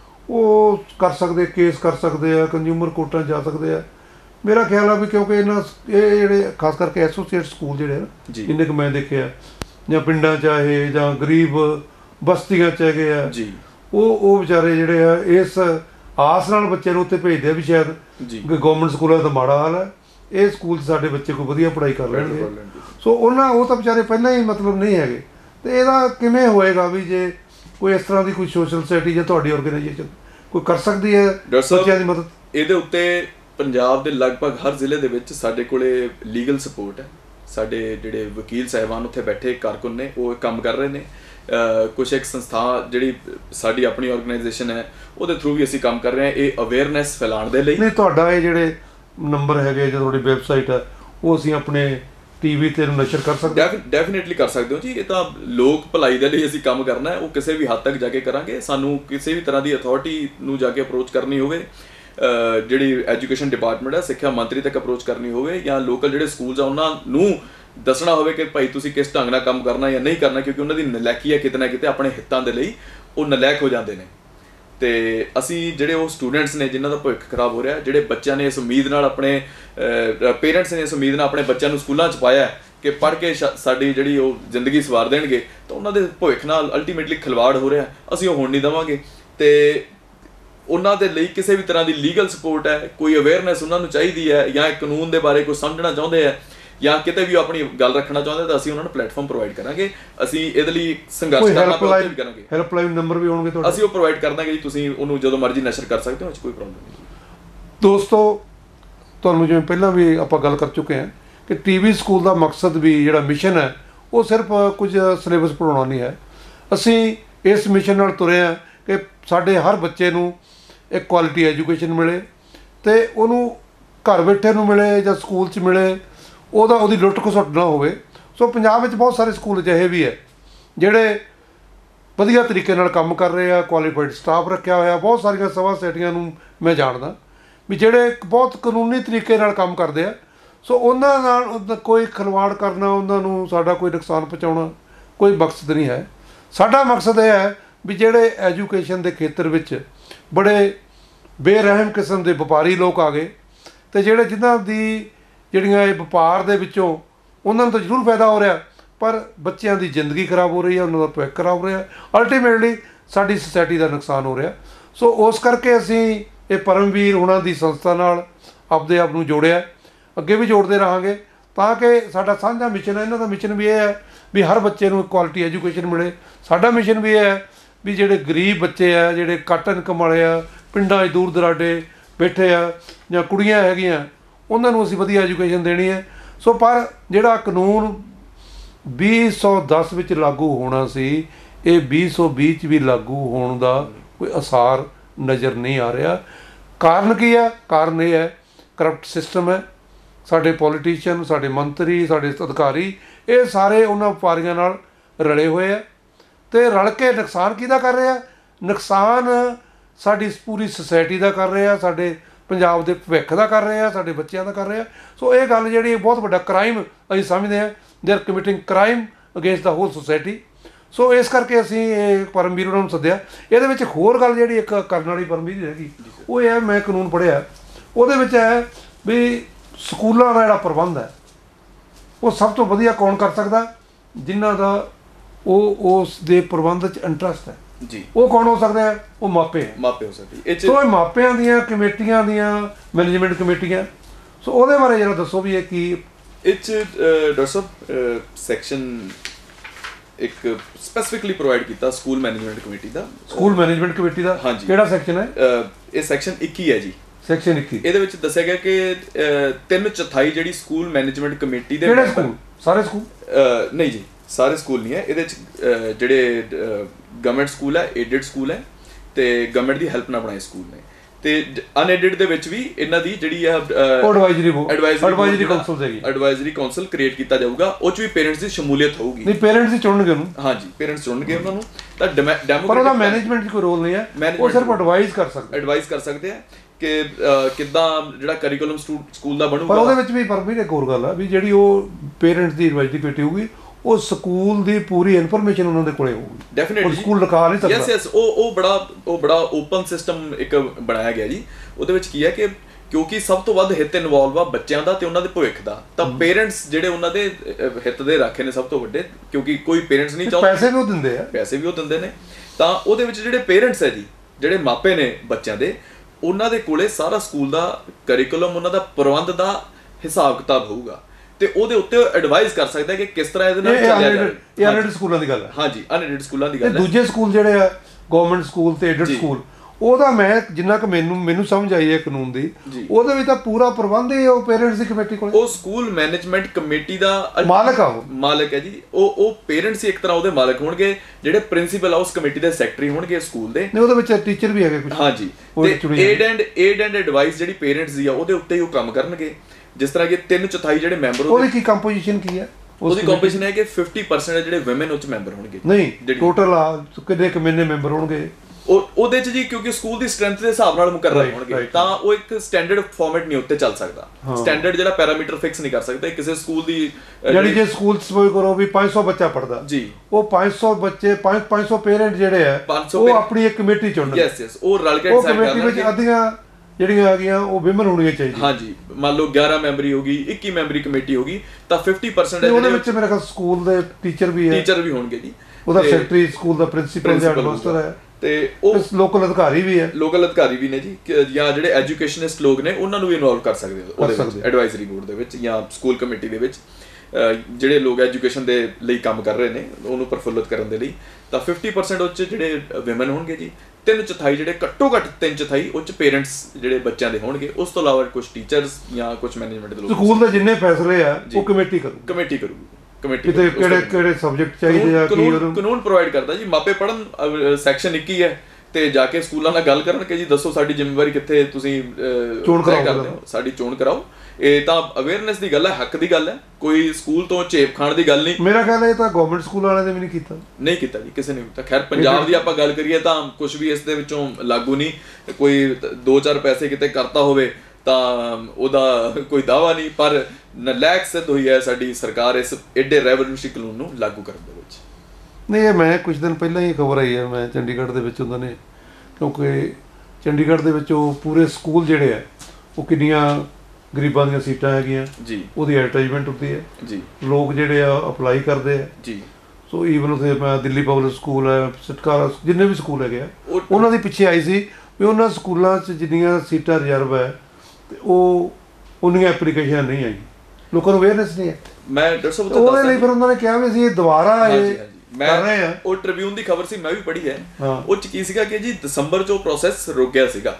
[SPEAKER 1] ਉਹ ਕਰ ਸਕਦੇ, ਕੇਸ ਕਰ ਸਕਦੇ ਆ, ਕੰਜ਼ਿਊਮਰ ਕੋਰਟਾਂ ਜਾ ਸਕਦੇ ਆ। ਮੇਰਾ ਖਿਆਲ ਆ ਵੀ ਕਿਉਂਕਿ ਇਹ ਜਿਹੜੇ ਖਾਸ ਕਰਕੇ ਐਸੋਸੀਏਟ ਸਕੂਲ ਜਿਹੜੇ ਨਾ, ਜਿੰਨੇ ਕੁ ਮੈਂ ਦੇਖੇ ਆ, ਜਾਂ ਪਿੰਡਾਂ 'ਚ ਇਹ ਜਾਂ ਗਰੀਬ ਬਸਤੀਆਂ 'ਚ ਹੈਗੇ ਆ, ਉਹ ਵਿਚਾਰੇ ਜਿਹੜੇ ਆ ਇਸ ਆਸ ਨਾਲ ਬੱਚਿਆਂ ਨੂੰ ਉੱਥੇ ਭੇਜਦੇ ਆ ਵੀ ਸ਼ਾਇਦ ਗਵਰਨਮੈਂਟ ਸਕੂਲਾਂ ਦਾ ਮਾੜਾ ਹਾਲ ਹੈ, ਇਹ ਸਕੂਲ 'ਚ ਸਾਡੇ ਬੱਚੇ ਕੋਈ ਵਧੀਆ ਪੜ੍ਹਾਈ ਕਰ ਲੈਣਗੇ। ਸੋ ਉਹ ਤਾਂ ਵਿਚਾਰੇ ਪਹਿਲਾਂ ਹੀ ਮਤਲਬ ਨਹੀਂ ਹੈਗੇ। ਤੇ ਇਹਦਾ ਕਿਵੇਂ ਹੋਏਗਾ ਵੀ ਜੇ ਕੋਈ ਇਸ ਤਰ੍ਹਾਂ ਦੀ ਕੋਈ ਸੋਸ਼ਲ ਸੋਸਾਇਟੀ ਜਾਂ ਤੁਹਾਡੀ ਆਰਗੇਨਾਈਜੇਸ਼ਨ ਕੋਈ ਕਰ ਸਕਦੀ ਹੈ ਬੱਚਿਆਂ ਦੀ ਮਦਦ? ਇਹਦੇ
[SPEAKER 2] ਉੱਤੇ ਪੰਜਾਬ ਦੇ ਲਗਭਗ ਹਰ ਜ਼ਿਲ੍ਹੇ ਦੇ ਵਿੱਚ ਸਾਡੇ ਕੋਲੇ ਲੀਗਲ ਸਪੋਰਟ ਹੈ। ਸਾਡੇ ਜਿਹੜੇ ਵਕੀਲ ਸਾਹਿਬਾਨ ਉੱਥੇ ਬੈਠੇ ਕਾਰਕੁਨ ਨੇ, ਉਹ ਕੰਮ ਕਰ ਰਹੇ ਨੇ। ਕੁਛ ਇੱਕ ਸੰਸਥਾ ਜਿਹੜੀ ਸਾਡੀ ਆਪਣੀ ਆਰਗੇਨਾਈਜੇਸ਼ਨ ਹੈ ਉਹਦੇ ਥਰੂ ਵੀ ਅਸੀਂ ਕੰਮ ਕਰ ਰਹੇ ਹਾਂ ਇਹ ਅਵੇਅਰਨੈਸ ਫੈਲਾਉਣ ਦੇ ਲਈ।
[SPEAKER 1] ਨਹੀਂ, ਤੁਹਾਡਾ ਇਹ ਜਿਹੜੇ ਨੰਬਰ ਹੈਗੇ ਜਾਂ ਤੁਹਾਡੀ ਵੈਬਸਾਈਟ ਹੈ ਉਹ ਅਸੀਂ ਆਪਣੇ ਟੀਵੀ ਤੇ ਨਸ਼ਰ ਕਰ ਸਕਦੇ ਹਾਂ?
[SPEAKER 2] ਡੈਫੀਨੇਟਲੀ ਕਰ ਸਕਦੇ ਹੋ ਜੀ। ਇਹ ਤਾਂ ਲੋਕ ਭਲਾਈ ਦੇ ਲਈ ਅਸੀਂ ਕੰਮ ਕਰਨਾ ਹੈ, ਉਹ ਕਿਸੇ ਵੀ ਹੱਦ ਤੱਕ ਜਾ ਕੇ ਕਰਾਂਗੇ। ਸਾਨੂੰ ਕਿਸੇ ਵੀ ਤਰ੍ਹਾਂ ਦੀ ਅਥਾਰਟੀ ਨੂੰ ਜਾ ਕੇ ਅਪਰੋਚ ਕਰਨੀ ਹੋਵੇ ਜਿਹੜੀ ਐਜੂਕੇਸ਼ਨ ਡਿਪਾਰਟਮੈਂਟ ਹੈ, ਸਿੱਖਿਆ ਮੰਤਰੀ ਤੱਕ ਅਪਰੋਚ ਕਰਨੀ ਹੋਵੇ ਜਾਂ ਲੋਕਲ ਜਿਹੜੇ ਸਕੂਲਸ ਆ ਉਹਨਾਂ ਨੂੰ ਦੱਸਣਾ ਹੋਵੇ ਕਿ ਭਾਈ ਤੁਸੀਂ ਕਿਸ ਢੰਗ ਨਾਲ ਕੰਮ ਕਰਨਾ ਜਾਂ ਨਹੀਂ ਕਰਨਾ, ਕਿਉਂਕਿ ਉਹਨਾਂ ਦੀ ਨਲਾਇਕੀ ਹੈ ਕਿਤੇ ਨਾ ਕਿਤੇ ਆਪਣੇ ਹਿੱਤਾਂ ਦੇ ਲਈ ਉਹ ਨਲਾਇਕ ਹੋ ਜਾਂਦੇ ਨੇ। ਤੇ ਅਸੀਂ ਜਿਹੜੇ ਉਹ ਸਟੂਡੈਂਟਸ ਨੇ ਜਿਨ੍ਹਾਂ ਦਾ ਭਵਿੱਖ ਖਰਾਬ ਹੋ ਰਿਹਾ, ਜਿਹੜੇ ਬੱਚਿਆਂ ਨੇ ਇਸ ਉਮੀਦ ਨਾਲ ਆਪਣੇ ਪੇਰੈਂਟਸ ਨੇ ਇਸ ਉਮੀਦ ਨਾਲ ਆਪਣੇ ਬੱਚਿਆਂ ਨੂੰ ਸਕੂਲਾਂ 'ਚ ਪਾਇਆ ਕਿ ਪੜ੍ਹ ਕੇ ਸਾਡੀ ਜਿਹੜੀ ਉਹ ਜ਼ਿੰਦਗੀ ਸਵਾਰ ਦੇਣਗੇ, ਤਾਂ ਉਹਨਾਂ ਦੇ ਭਵਿੱਖ ਨਾਲ ਅਲਟੀਮੇਟਲੀ ਖਿਲਵਾੜ ਹੋ ਰਿਹਾ, ਅਸੀਂ ਉਹ ਹੋਣ ਨਹੀਂ ਦੇਵਾਂਗੇ। ਤੇ ਉਹਨਾਂ ਦੇ ਲਈ ਕਿਸੇ ਵੀ ਤਰ੍ਹਾਂ ਦੀ ਲੀਗਲ ਸਪੋਰਟ ਹੈ, ਕੋਈ ਅਵੇਅਰਨੈਸ ਉਹਨਾਂ ਨੂੰ ਚਾਹੀਦੀ ਹੈ, ਜਾਂ ਕਾਨੂੰਨ ਦੇ ਬਾਰੇ ਕੁਝ ਸਮਝਣਾ ਚਾਹੁੰਦੇ ਆ ਜਾਂ ਕਿਤੇ ਵੀ ਆਪਣੀ ਗੱਲ ਰੱਖਣਾ ਚਾਹੁੰਦੇ ਤਾਂ ਅਸੀਂ ਉਹਨਾਂ ਨੂੰ ਪਲੇਟਫਾਰਮ ਪ੍ਰੋਵਾਈਡ ਕਰਾਂਗੇ। ਅਸੀਂ ਇਹਦੇ ਲਈ ਸੰਘਰਸ਼ ਕਰਨਾ ਪਊਗਾ ਵੀ ਕਰਾਂਗੇ।
[SPEAKER 1] ਹੈਲਪਲਾਈਨ ਨੰਬਰ ਵੀ ਹੋਣਗੇ ਤੁਹਾਡੇ,
[SPEAKER 2] ਅਸੀਂ ਉਹ ਪ੍ਰੋਵਾਈਡ ਕਰ ਦਾਂਗੇ ਜੀ, ਤੁਸੀਂ ਉਹਨੂੰ ਜਦੋਂ ਮਰਜ਼ੀ ਨਸ਼ਰ ਕਰ ਸਕਦੇ ਹੋ, ਇਹ 'ਚ ਕੋਈ ਪ੍ਰੋਬਲਮ ਨਹੀਂ।
[SPEAKER 1] ਦੋਸਤੋ, ਤੁਹਾਨੂੰ ਜਿਵੇਂ ਪਹਿਲਾਂ ਵੀ ਆਪਾਂ ਗੱਲ ਕਰ ਚੁੱਕੇ ਹਾਂ ਕਿ ਟੀਵੀ ਸਕੂਲ ਦਾ ਮਕਸਦ ਵੀ ਜਿਹੜਾ ਮਿਸ਼ਨ ਹੈ ਉਹ ਸਿਰਫ ਕੁਝ ਸਿਲੇਬਸ ਪੜ੍ਹਾਉਣਾ ਨਹੀਂ ਹੈ। ਅਸੀਂ ਇਸ ਮਿਸ਼ਨ ਨਾਲ ਤੁਰੇ ਹਾਂ ਕਿ ਸਾਡੇ ਹਰ ਬੱਚੇ ਨੂੰ ਇੱਕ ਕੁਆਲਿਟੀ ਐਜੂਕੇਸ਼ਨ ਮਿਲੇ ਅਤੇ ਉਹਨੂੰ ਘਰ ਬੈਠੇ ਨੂੰ ਮਿਲੇ ਜਾਂ ਸਕੂਲ 'ਚ ਮਿਲੇ, ਉਹਦੀ ਲੁੱਟ ਖਸੁੱਟ ਨਾ ਹੋਵੇ। ਸੋ ਪੰਜਾਬ ਵਿੱਚ ਬਹੁਤ ਸਾਰੇ ਸਕੂਲ ਅਜਿਹੇ ਵੀ ਹੈ ਜਿਹੜੇ ਵਧੀਆ ਤਰੀਕੇ ਨਾਲ ਕੰਮ ਕਰ ਰਹੇ ਆ, ਕੁਆਲੀਫਾਈਡ ਸਟਾਫ ਰੱਖਿਆ ਹੋਇਆ। ਬਹੁਤ ਸਾਰੀਆਂ ਸਭਾ ਸੋਸਾਇਟੀਆਂ ਨੂੰ ਮੈਂ ਜਾਣਦਾ ਵੀ ਜਿਹੜੇ ਬਹੁਤ ਕਾਨੂੰਨੀ ਤਰੀਕੇ ਨਾਲ ਕੰਮ ਕਰਦੇ ਆ। ਸੋ ਉਹਨਾਂ ਨਾਲ ਕੋਈ ਖਿਲਵਾੜ ਕਰਨਾ, ਉਹਨਾਂ ਨੂੰ ਸਾਡਾ ਕੋਈ ਨੁਕਸਾਨ ਪਹੁੰਚਾਉਣਾ ਕੋਈ ਮਕਸਦ ਨਹੀਂ ਹੈ। ਸਾਡਾ ਮਕਸਦ ਇਹ ਹੈ ਵੀ ਜਿਹੜੇ ਐਜੂਕੇਸ਼ਨ ਦੇ ਖੇਤਰ ਵਿੱਚ ਬੜੇ ਬੇਰਹਿਮ ਕਿਸਮ ਦੇ ਵਪਾਰੀ ਲੋਕ ਆ ਗਏ ਅਤੇ ਜਿਨ੍ਹਾਂ ਦੀ ਜਿਹੜੀਆਂ ਇਹ ਵਪਾਰ ਦੇ ਵਿੱਚੋਂ ਉਹਨਾਂ ਨੂੰ ਤਾਂ ਜ਼ਰੂਰ ਫਾਇਦਾ ਹੋ ਰਿਹਾ, ਪਰ ਬੱਚਿਆਂ ਦੀ ਜ਼ਿੰਦਗੀ ਖਰਾਬ ਹੋ ਰਹੀ ਹੈ, ਉਹਨਾਂ ਦਾ ਭਵਿੱਖ ਖਰਾਬ ਹੋ ਰਿਹਾ, ਅਲਟੀਮੇਟਲੀ ਸਾਡੀ ਸੋਸਾਇਟੀ ਦਾ ਨੁਕਸਾਨ ਹੋ ਰਿਹਾ। ਸੋ ਉਸ ਕਰਕੇ ਅਸੀਂ ਇਹ ਪਰਮਵੀਰ ਉਹਨਾਂ ਦੀ ਸੰਸਥਾ ਨਾਲ ਆਪਦੇ ਆਪ ਨੂੰ ਜੋੜਿਆ, ਅੱਗੇ ਵੀ ਜੋੜਦੇ ਰਹਾਂਗੇ ਤਾਂ ਕਿ ਸਾਡਾ ਸਾਂਝਾ ਮਿਸ਼ਨ ਹੈ। ਇਹਨਾਂ ਦਾ ਮਿਸ਼ਨ ਵੀ ਇਹ ਹੈ ਵੀ ਹਰ ਬੱਚੇ ਨੂੰ ਕੁਆਲਿਟੀ ਐਜੂਕੇਸ਼ਨ ਮਿਲੇ। ਸਾਡਾ ਮਿਸ਼ਨ ਵੀ ਇਹ ਹੈ ਵੀ ਜਿਹੜੇ ਗਰੀਬ ਬੱਚੇ ਆ, ਜਿਹੜੇ ਘੱਟ ਇਨਕਮ ਵਾਲੇ ਆ, ਪਿੰਡਾਂ 'ਚ ਦੂਰ ਦਰਾਡੇ ਬੈਠੇ ਆ, ਜਾਂ ਕੁੜੀਆਂ ਹੈਗੀਆਂ, ਉਹਨਾਂ ਨੂੰ ਅਸੀਂ ਵਧੀਆ ਐਜੂਕੇਸ਼ਨ ਦੇਣੀ ਹੈ। ਸੋ ਪਰ ਜਿਹੜਾ ਕਾਨੂੰਨ 2010 ਵਿੱਚ ਲਾਗੂ ਹੋਣਾ ਸੀ, ਇਹ 2020 'ਚ ਵੀ ਲਾਗੂ ਹੋਣ ਦਾ ਕੋਈ ਅਸਾਰ ਨਜ਼ਰ ਨਹੀਂ ਆ ਰਿਹਾ। ਕਾਰਨ ਕੀ ਹੈ? ਕਾਰਨ ਇਹ ਹੈ ਕਰਪਟ ਸਿਸਟਮ ਹੈ। ਸਾਡੇ ਪੋਲੀਟੀਸ਼ੀਅਨ, ਸਾਡੇ ਮੰਤਰੀ, ਸਾਡੇ ਅਧਿਕਾਰੀ, ਇਹ ਸਾਰੇ ਉਹਨਾਂ ਵਪਾਰੀਆਂ ਨਾਲ ਰਲੇ ਹੋਏ ਆ ਅਤੇ ਰਲ ਕੇ ਨੁਕਸਾਨ ਕਿਹਦਾ ਕਰ ਰਿਹਾ? ਨੁਕਸਾਨ ਸਾਡੀ ਪੂਰੀ ਸੁਸਾਇਟੀ ਦਾ ਕਰ ਰਿਹਾ, ਸਾਡੇ ਪੰਜਾਬ ਦੇ ਭਵਿੱਖ ਦਾ ਕਰ ਰਿਹਾ, ਸਾਡੇ ਬੱਚਿਆਂ ਦਾ ਕਰ ਰਿਹਾ। ਸੋ ਇਹ ਗੱਲ ਜਿਹੜੀ ਬਹੁਤ ਵੱਡਾ ਕ੍ਰਾਈਮ ਅਸੀਂ ਸਮਝਦੇ ਹਾਂ। They are committing crime against the whole society. So ਇਸ ਕਰਕੇ ਅਸੀਂ ਇਹ ਪਰਮਵੀਰ ਉਹਨਾਂ ਨੂੰ ਸੱਦਿਆ। ਇਹਦੇ ਵਿੱਚ ਹੋਰ ਗੱਲ ਜਿਹੜੀ ਇੱਕ ਕਰਨ ਵਾਲੀ ਪਰਮਵੀਰ ਹੈਗੀ, ਉਹ ਇਹ ਹੈ, ਮੈਂ ਕਾਨੂੰਨ ਪੜ੍ਹਿਆ, ਉਹਦੇ ਵਿੱਚ ਹੈ ਵੀ ਸਕੂਲਾਂ ਦਾ ਜਿਹੜਾ ਪ੍ਰਬੰਧ ਹੈ ਉਹ ਸਭ ਤੋਂ ਵਧੀਆ ਕੌਣ ਕਰ ਸਕਦਾ? ਜਿਨ੍ਹਾਂ ਦਾ ਉਸ ਦੇ ਪ੍ਰਬੰਧ 'ਚ ਇੰਟਰਸਟ ਹੈ
[SPEAKER 2] ਜੀ।
[SPEAKER 1] ਉਹ ਕੌਣ ਹੋ ਸਕਦਾ ਹੈ? ਉਹ ਮਾਪੇ
[SPEAKER 2] ਹੋ ਸਕਦੇ।
[SPEAKER 1] ਸੋ ਇਹ ਮਾਪਿਆਂ ਦੀਆਂ ਕਮੇਟੀਆਂ ਦੀਆਂ ਮੈਨੇਜਮੈਂਟ ਕਮੇਟੀਆਂ। ਸੋ ਉਹਦੇ ਬਾਰੇ ਜਰਾ ਦੱਸੋ ਵੀ ਇਹ ਕੀ।
[SPEAKER 2] ਇਹ 'ਚ ਡਾਕਟਰ ਸਾਹਿਬ ਸੈਕਸ਼ਨ ਇੱਕ ਸਪੈਸੀਫਿਕਲੀ ਪ੍ਰੋਵਾਈਡ ਕੀਤਾ ਸਕੂਲ ਮੈਨੇਜਮੈਂਟ ਕਮੇਟੀ ਦਾ।
[SPEAKER 1] ਸਕੂਲ ਮੈਨੇਜਮੈਂਟ ਕਮੇਟੀ ਦਾ
[SPEAKER 2] ਹਾਂਜੀ,
[SPEAKER 1] ਕਿਹੜਾ ਸੈਕਸ਼ਨ ਹੈ?
[SPEAKER 2] ਇਹ ਸੈਕਸ਼ਨ 21 ਹੈ ਜੀ।
[SPEAKER 1] ਸੈਕਸ਼ਨ 21
[SPEAKER 2] ਇਹਦੇ ਵਿੱਚ ਦੱਸਿਆ ਗਿਆ ਕਿ 3/4 ਜਿਹੜੀ ਸਕੂਲ ਮੈਨੇਜਮੈਂਟ ਕਮੇਟੀ ਦੇ
[SPEAKER 1] ਕਿਹੜੇ ਸਕੂਲ? ਸਾਰੇ ਸਕੂਲ
[SPEAKER 2] ਨਹੀਂ ਜੀ, ਸਾਰੇ ਸਕੂਲ ਨਹੀਂ ਹੈ ਇਹਦੇ 'ਚ। ਜਿਹੜੇ ਗਵਰਨਮੈਂਟ ਸਕੂਲ ਹੈ, ਏਡਡ ਸਕੂਲ ਹੈ ਤੇ ਗਵਰਨਮੈਂਟ ਦੀ ਹੈਲਪ ਨਾਲ ਬਣਾਏ ਸਕੂਲ ਨੇ, ਤੇ ਅਨਏਡਡ ਦੇ ਵਿੱਚ ਵੀ ਇਹਨਾਂ ਦੀ ਜਿਹੜੀ ਹੈ ਐਡਵਾਈਜ਼ਰੀ ਕਾਉਂਸਲ ਕ੍ਰੀਏਟ ਕੀਤਾ ਜਾਊਗਾ। ਉਹ 'ਚ ਵੀ ਪੇਰੈਂਟਸ ਦੀ ਸ਼ਮੂਲੀਅਤ ਹੋਊਗੀ।
[SPEAKER 1] ਨਹੀਂ, ਪੇਰੈਂਟਸ ਹੀ ਚੁਣਨਗੇ ਉਹਨੂੰ।
[SPEAKER 2] ਹਾਂਜੀ, ਪੇਰੈਂਟਸ ਚੁਣਨਗੇ ਉਹਨਾਂ ਨੂੰ। ਤਾਂ
[SPEAKER 1] ਪਰ ਉਹਦਾ ਮੈਨੇਜਮੈਂਟ 'ਚ ਕੋਈ ਰੋਲ ਨਹੀਂ ਹੈ, ਉਹ ਸਿਰਫ ਐਡਵਾਈਜ਼ ਕਰ ਸਕਦੇ ਆ ਕਿ ਕਿੱਦਾਂ ਜਿਹੜਾ ਕਰਿਕੂਲਮ ਸਕੂਲ ਦਾ ਬਣੂਗਾ। ਪਰ ਉਹਦੇ ਵਿੱਚ ਵੀ ਪਰ ਇੱਕ ਹੋਰ ਗੱਲ ਆ ਵੀ ਜਿਹੜੀ ਉਹ ਪੇਰੈਂਟਸ ਦੀ ਐਡਵਾਈਜ਼ਰੀ ਕਮੇਟੀ ਹੋਊਗੀ, ਉਹ ਸਕੂਲ ਦੀ ਪੂਰੀ ਇਨਫੋਰਮੇਸ਼ਨ ਉਹਨਾਂ ਦੇ ਕੋਲੇ ਹੋਊਗੀ।
[SPEAKER 2] ਡੈਫੀਨਿਟਲੀ
[SPEAKER 1] ਸਕੂਲ ਰਖਾ ਨਹੀਂ ਸਕਦਾ।
[SPEAKER 2] ਯੈਸ, ਉਹ ਬੜਾ ਓਪਨ ਸਿਸਟਮ ਇੱਕ ਬਣਾਇਆ ਗਿਆ ਜੀ। ਉਹਦੇ ਵਿੱਚ ਕੀ ਹੈ ਕਿ ਕਿਉਂਕਿ ਸਭ ਤੋਂ ਵੱਧ ਹਿੱਤ ਇਨਵੋਲਵ ਆ ਬੱਚਿਆਂ ਦਾ ਤੇ ਉਹਨਾਂ ਦੇ ਭਵਿੱਖ ਦਾ, ਤਾਂ ਪੇਰੈਂਟਸ ਜਿਹੜੇ ਉਹਨਾਂ ਦੇ ਹਿੱਤ ਦੇ ਰਾਖੇ ਨੇ ਸਭ ਤੋਂ ਵੱਡੇ, ਕਿਉਂਕਿ ਕੋਈ ਪੇਰੈਂਟਸ ਨਹੀਂ ਚਾਹੁੰਦਾ। ਪੈਸੇ ਵੀ ਉਹ ਦਿੰਦੇ ਨੇ। ਤਾਂ ਉਹਦੇ ਵਿੱਚ ਜਿਹੜੇ ਪੇਰੈਂਟਸ ਹੈ ਜੀ, ਜਿਹੜੇ ਮਾਪੇ ਨੇ ਬੱਚਿਆਂ ਦੇ, ਉਹਨਾਂ ਦੇ ਕੋਲੇ ਸਾਰਾ ਸਕੂਲ ਦਾ ਕਰਿਕੂਲਮ, ਉਹਨਾਂ ਦਾ ਪ੍ਰਬੰਧ ਦਾ ਹਿਸਾਬ ਕਿਤਾਬ ਹੋਊਗਾ ਤੇ ਉਹਦੇ ਉੱਤੇ ਐਡਵਾਈਜ਼ ਕਰ ਸਕਦਾ ਕਿ ਕਿਸ ਤਰ੍ਹਾਂ ਇਹਦੇ ਨਾਲ ਚੱਲਿਆ ਜਾਵੇ।
[SPEAKER 1] ਇਹ ਅਨਏਡਡ ਸਕੂਲਾਂ ਦੀ ਗੱਲ ਹੈ।
[SPEAKER 2] ਹਾਂਜੀ, ਅਨਏਡਡ ਸਕੂਲਾਂ ਦੀ ਗੱਲ ਹੈ।
[SPEAKER 1] ਦੂਜੇ ਸਕੂਲ ਜਿਹੜੇ ਆ ਗਵਰਨਮੈਂਟ ਸਕੂਲ ਤੇ ਏਡਡ ਸਕੂਲ, ਉਹਦਾ ਮੈਂ ਜਿੰਨਾ ਕਿ ਮੈਨੂੰ ਸਮਝ ਆਈ ਹੈ ਕਾਨੂੰਨ ਦੀ, ਉਹਦੇ ਵਿੱਚ ਤਾਂ ਪੂਰਾ ਪ੍ਰਬੰਧ ਹੀ ਉਹ ਪੇਰੈਂਟਸ ਦੀ ਕਮੇਟੀ ਕੋਲ।
[SPEAKER 2] ਉਹ ਸਕੂਲ ਮੈਨੇਜਮੈਂਟ ਕਮੇਟੀ ਦਾ ਮਾਲਕ ਹੈ ਜੀ। ਉਹ ਪੇਰੈਂਟਸ ਹੀ ਇੱਕ ਤਰ੍ਹਾਂ ਉਹਦੇ ਮਾਲਕ ਹੋਣਗੇ। ਜਿਹੜੇ ਪ੍ਰਿੰਸੀਪਲ ਆ ਉਸ ਕਮੇਟੀ ਦੇ ਸੈਕਟਰੀ ਹੋਣਗੇ ਸਕੂਲ ਦੇ।
[SPEAKER 1] ਉਹਦੇ ਵਿੱਚ ਟੀਚਰ ਵੀ ਹੈਗੇ ਕੁਝ।
[SPEAKER 2] ਹਾਂਜੀ, ਤੇ ਏਡ ਐਂਡ ਐਡਵਾਈਸ ਜਿਹੜੀ ਪੇਰੈਂਟਸ ਦੀ ਆ ਉਹਦੇ ਉੱਤੇ ਹੀ ਉਹ ਕੰਮ ਕਰਨਗੇ। ਜਿਸ ਤਰ੍ਹਾਂ ਕਿ 3/4 ਜਿਹੜੇ ਮੈਂਬਰ,
[SPEAKER 1] ਉਹਦੀ ਕੀ ਕੰਪੋਜੀਸ਼ਨ ਕੀ ਹੈ?
[SPEAKER 2] ਉਹਦੀ ਕੰਪੋਜੀਸ਼ਨ ਹੈ ਕਿ 50% ਜਿਹੜੇ ਔਮਨ ਉਹ 'ਚ ਮੈਂਬਰ ਹੋਣਗੇ।
[SPEAKER 1] ਨਹੀਂ, ਟੋਟਲ ਕਿੰਨੇ ਮੈਂਬਰ ਹੋਣਗੇ?
[SPEAKER 2] ਉਹਦੇ 'ਚ ਜੀ ਕਿਉਂਕਿ ਸਕੂਲ ਦੀ ਸਟਰੈਂਥ ਦੇ ਹਿਸਾਬ ਨਾਲ ਮੁਕਰਰ ਹੋਣਗੇ, ਤਾਂ ਉਹ ਇੱਕ ਸਟੈਂਡਰਡ ਫਾਰਮੈਟ ਨਹੀਂ ਉੱਤੇ ਚੱਲ ਸਕਦਾ, ਸਟੈਂਡਰਡ ਜਿਹੜਾ ਪੈਰਾਮੀਟਰ ਫਿਕਸ ਨਹੀਂ ਕਰ ਸਕਦੇ ਕਿਸੇ ਸਕੂਲ ਦੀ।
[SPEAKER 1] ਜਿਹੜੀ ਜੇ ਸਕੂਲ ਸਪੋਜ਼ ਕਰੋ ਵੀ 500 ਬੱਚਾ ਪੜਦਾ ਜੀ, ਉਹ 500 ਬੱਚੇ 500 ਪੇਰੈਂਟ ਜਿਹੜੇ ਆ ਉਹ ਆਪਣੀ ਇੱਕ ਕਮੇਟੀ ਚੁਣਨ।
[SPEAKER 2] ਯੈਸ ਉਹ ਰਲ ਕੇ
[SPEAKER 1] ਉਹ ਕਮੇਟੀ ਵਿੱਚ ਅੱਧੀਆਂ ਜਿਹੜੀਆਂ ਆ ਗਈਆਂ ਉਹ ਵਿਮਨ ਹੋਣੀਆਂ ਚਾਹੀਦੀਆਂ।
[SPEAKER 2] ਹਾਂਜੀ, ਮੰਨ ਲਓ 11 ਮੈਂਬਰੀ ਹੋਗੀ, 21 ਮੈਂਬਰੀ ਕਮੇਟੀ ਹੋਗੀ, ਤਾਂ 50%
[SPEAKER 1] ਉਹਦੇ ਵਿੱਚ ਮੇਰੇ ਖਿਆਲ ਸਕੂਲ ਦੇ ਟੀਚਰ ਵੀ
[SPEAKER 2] ਹੋਣਗੇ ਜੀ,
[SPEAKER 1] ਉਹਦਾ ਸੈਕਟਰੀ ਸਕੂਲ ਦਾ ਪ੍ਰਿੰਸੀਪਲ ਜਾਂ ਹੈਡਮਾਸਟਰ ਹੈ, ਤੇ ਉਹ ਲੋਕਲ ਅਧਿਕਾਰੀ ਵੀ ਹੈ,
[SPEAKER 2] ਲੋਕਲ ਅਧਿਕਾਰੀ ਵੀ ਨੇ ਜੀ, ਜਾਂ ਜਿਹੜੇ ਐਜੂਕੇਸ਼ਨਿਸਟ ਲੋਕ ਨੇ ਉਹਨਾਂ ਨੂੰ ਵੀ ਇਨਵੋਲਵ ਕਰ ਸਕਦੇ ਹੋ ਉਹਦੇ ਵਿੱਚ, ਐਡਵਾਈਜ਼ਰੀ ਬੋਰਡ ਦੇ ਵਿੱਚ ਜਾਂ ਸਕੂਲ ਕਮੇਟੀ ਦੇ ਵਿੱਚ। ਜਿਹੜੇ ਲੋਕ ਐਜੂਕੇਸ਼ਨ ਦੇ ਲਈ ਕੰਮ ਕਰ ਰਹੇ ਨੇ ਉਹਨੂੰ ਪ੍ਰਫੁੱਲਤ ਕਰਨ ਦੇ ਲਈ, ਤਾਂ 50% ਉਹ 'ਚ ਜਿਹੜੇ ਵਿਮਨ ਹੋਣਗੇ ਜੀ, 3/4 ਜਿਹੜੇ ਘੱਟੋ ਘੱਟ 3/4 ਉਹ 'ਚ ਪੇਰੈਂਟਸ ਜਿਹੜੇ ਬੱਚਿਆਂ ਦੇ ਹੋਣਗੇ, ਉਸ ਤੋਂ ਇਲਾਵਾ ਕੁਝ ਟੀਚਰਸ ਜਾਂ ਕੁਝ ਮੈਨੇਜਮੈਂਟ ਦੇ ਲੋਕ।
[SPEAKER 1] ਸਕੂਲ ਦੇ ਜਿੰਨੇ ਫੈਸਲੇ ਆ ਉਹ ਕਮੇਟੀ ਕਰੂਗੀ। ਕਿਤੇ ਕਿਹੜੇ ਸਬਜੈਕਟ ਚਾਹੀਦੇ ਆ,
[SPEAKER 2] ਕਾਨੂੰਨ ਪ੍ਰੋਵਾਈਡ ਕਰਦਾ ਜੀ। ਮਾਪੇ ਪੜ੍ਹਨ ਸੈਕਸ਼ਨ 21 ਹੈ ਤੇ ਜਾ ਕੇ ਸਕੂਲਾਂ ਨਾਲ ਗੱਲ ਕਰਨ ਕਿ ਜੀ ਦੱਸੋ ਸਾਡੀ ਜ਼ਿੰਮੇਵਾਰੀ ਕਿੱਥੇ, ਤੁਸੀਂ
[SPEAKER 1] ਚੋਣ ਕਰਾਓ,
[SPEAKER 2] ਸਾਡੀ ਚੋਣ ਕਰਾਓ। ਇਹ ਤਾਂ ਅਵੇਅਰਨੈਸ ਦੀ ਗੱਲ ਹੈ, ਹੱਕ ਦੀ ਗੱਲ ਹੈ, ਕੋਈ ਸਕੂਲ ਤੋਂ ਝੇਪ ਖਾਣ ਦੀ ਗੱਲ ਨਹੀਂ।
[SPEAKER 1] ਮੇਰਾ ਖਿਆਲ ਇਹ ਤਾਂ ਗਵਰਨਮੈਂਟ ਸਕੂਲ ਵਾਲਿਆਂ ਨੇ ਵੀ ਨਹੀਂ ਕੀਤਾ
[SPEAKER 2] ਜੀ, ਕਿਸੇ ਨੇ ਵੀ। ਤਾਂ ਖੈਰ ਪੰਜਾਬ ਦੀ ਆਪਾਂ ਗੱਲ ਕਰੀਏ ਤਾਂ ਕੁਝ ਵੀ ਇਸ ਦੇ ਵਿੱਚੋਂ ਲਾਗੂ ਨਹੀਂ, ਕੋਈ 2-4 ਪੈਸੇ ਕਿਤੇ ਕਰਤਾ ਹੋਵੇ ਤਾਂ ਉਹਦਾ ਕੋਈ ਦਾਅਵਾ ਨਹੀਂ, ਪਰ ਨਲਾਇਕ ਸਿੱਧ ਹੋਈ ਹੈ ਸਾਡੀ ਸਰਕਾਰ ਇਸ ਐਡੇ ਰੈਵੋਲੂਸ਼ਨਰੀ ਕਾਨੂੰਨ ਨੂੰ ਲਾਗੂ ਕਰਨ ਦੇ ਵਿੱਚ।
[SPEAKER 1] ਨਹੀਂ, ਇਹ ਮੈਂ ਕੁਝ ਦਿਨ ਪਹਿਲਾਂ ਹੀ ਖਬਰ ਆਈ ਹੈ, ਮੈਂ ਚੰਡੀਗੜ੍ਹ ਦੇ ਵਿੱਚ ਉਹਨਾਂ ਨੇ, ਕਿਉਂਕਿ ਚੰਡੀਗੜ੍ਹ ਦੇ ਵਿੱਚ ਉਹ ਪੂਰੇ ਸਕੂਲ ਜਿਹੜੇ ਆ ਉਹ ਕਿੰਨੀਆਂ ਗਰੀਬਾਂ ਦੀਆਂ ਸੀਟਾਂ ਹੈਗੀਆਂ ਜੀ, ਉਹਦੀ ਐਡਵਰਟਾਈਜ਼ਮੈਂਟ ਹੁੰਦੀ ਹੈ ਜੀ, ਲੋਕ ਜਿਹੜੇ ਆ ਅਪਲਾਈ ਕਰਦੇ ਆ ਜੀ। ਸੋ ਈਵਨ ਉੱਥੇ ਮੈਂ ਦਿੱਲੀ ਪਬਲਿਕ ਸਕੂਲ ਹੈ, ਸਟਕਾਰਾ, ਜਿੰਨੇ ਵੀ ਸਕੂਲ ਹੈਗੇ ਆ, ਉਹਨਾਂ ਦੇ ਪਿੱਛੇ ਆਈ ਸੀ ਵੀ ਉਹਨਾਂ ਸਕੂਲਾਂ 'ਚ ਜਿੰਨੀਆਂ ਸੀਟਾਂ ਰਿਜ਼ਰਵ ਹੈ ਤੇ ਉਹ ਉਨੀਆਂ ਐਪਲੀਕੇਸ਼ਨ ਨਹੀਂ ਆਈ, ਲੋਕਾਂ ਨੂੰ ਅਵੇਅਰਨੈਸ ਨਹੀਂ ਹੈ।
[SPEAKER 2] ਮੈਂ ਡਾਕਟਰ ਸਾਹਿਬ
[SPEAKER 1] ਉਹਦੇ ਲਈ ਫਿਰ ਉਹਨਾਂ ਨੇ ਕਿਹਾ ਵੀ ਅਸੀਂ ਦੁਬਾਰਾ ਇਹ ਕਰ ਰਹੇ ਆ।
[SPEAKER 2] ਉਹ ਟ੍ਰਿਬਿਊਨ ਦੀ ਖਬਰ ਸੀ, ਮੈਂ ਵੀ ਪੜ੍ਹੀ ਹੈ। ਉਹ 'ਚ ਕੀ ਸੀਗਾ ਕਿ ਜੀ ਦਸੰਬਰ 'ਚ ਉਹ ਪ੍ਰੋਸੈਸ ਰੁਕ ਗਿਆ ਸੀਗਾ,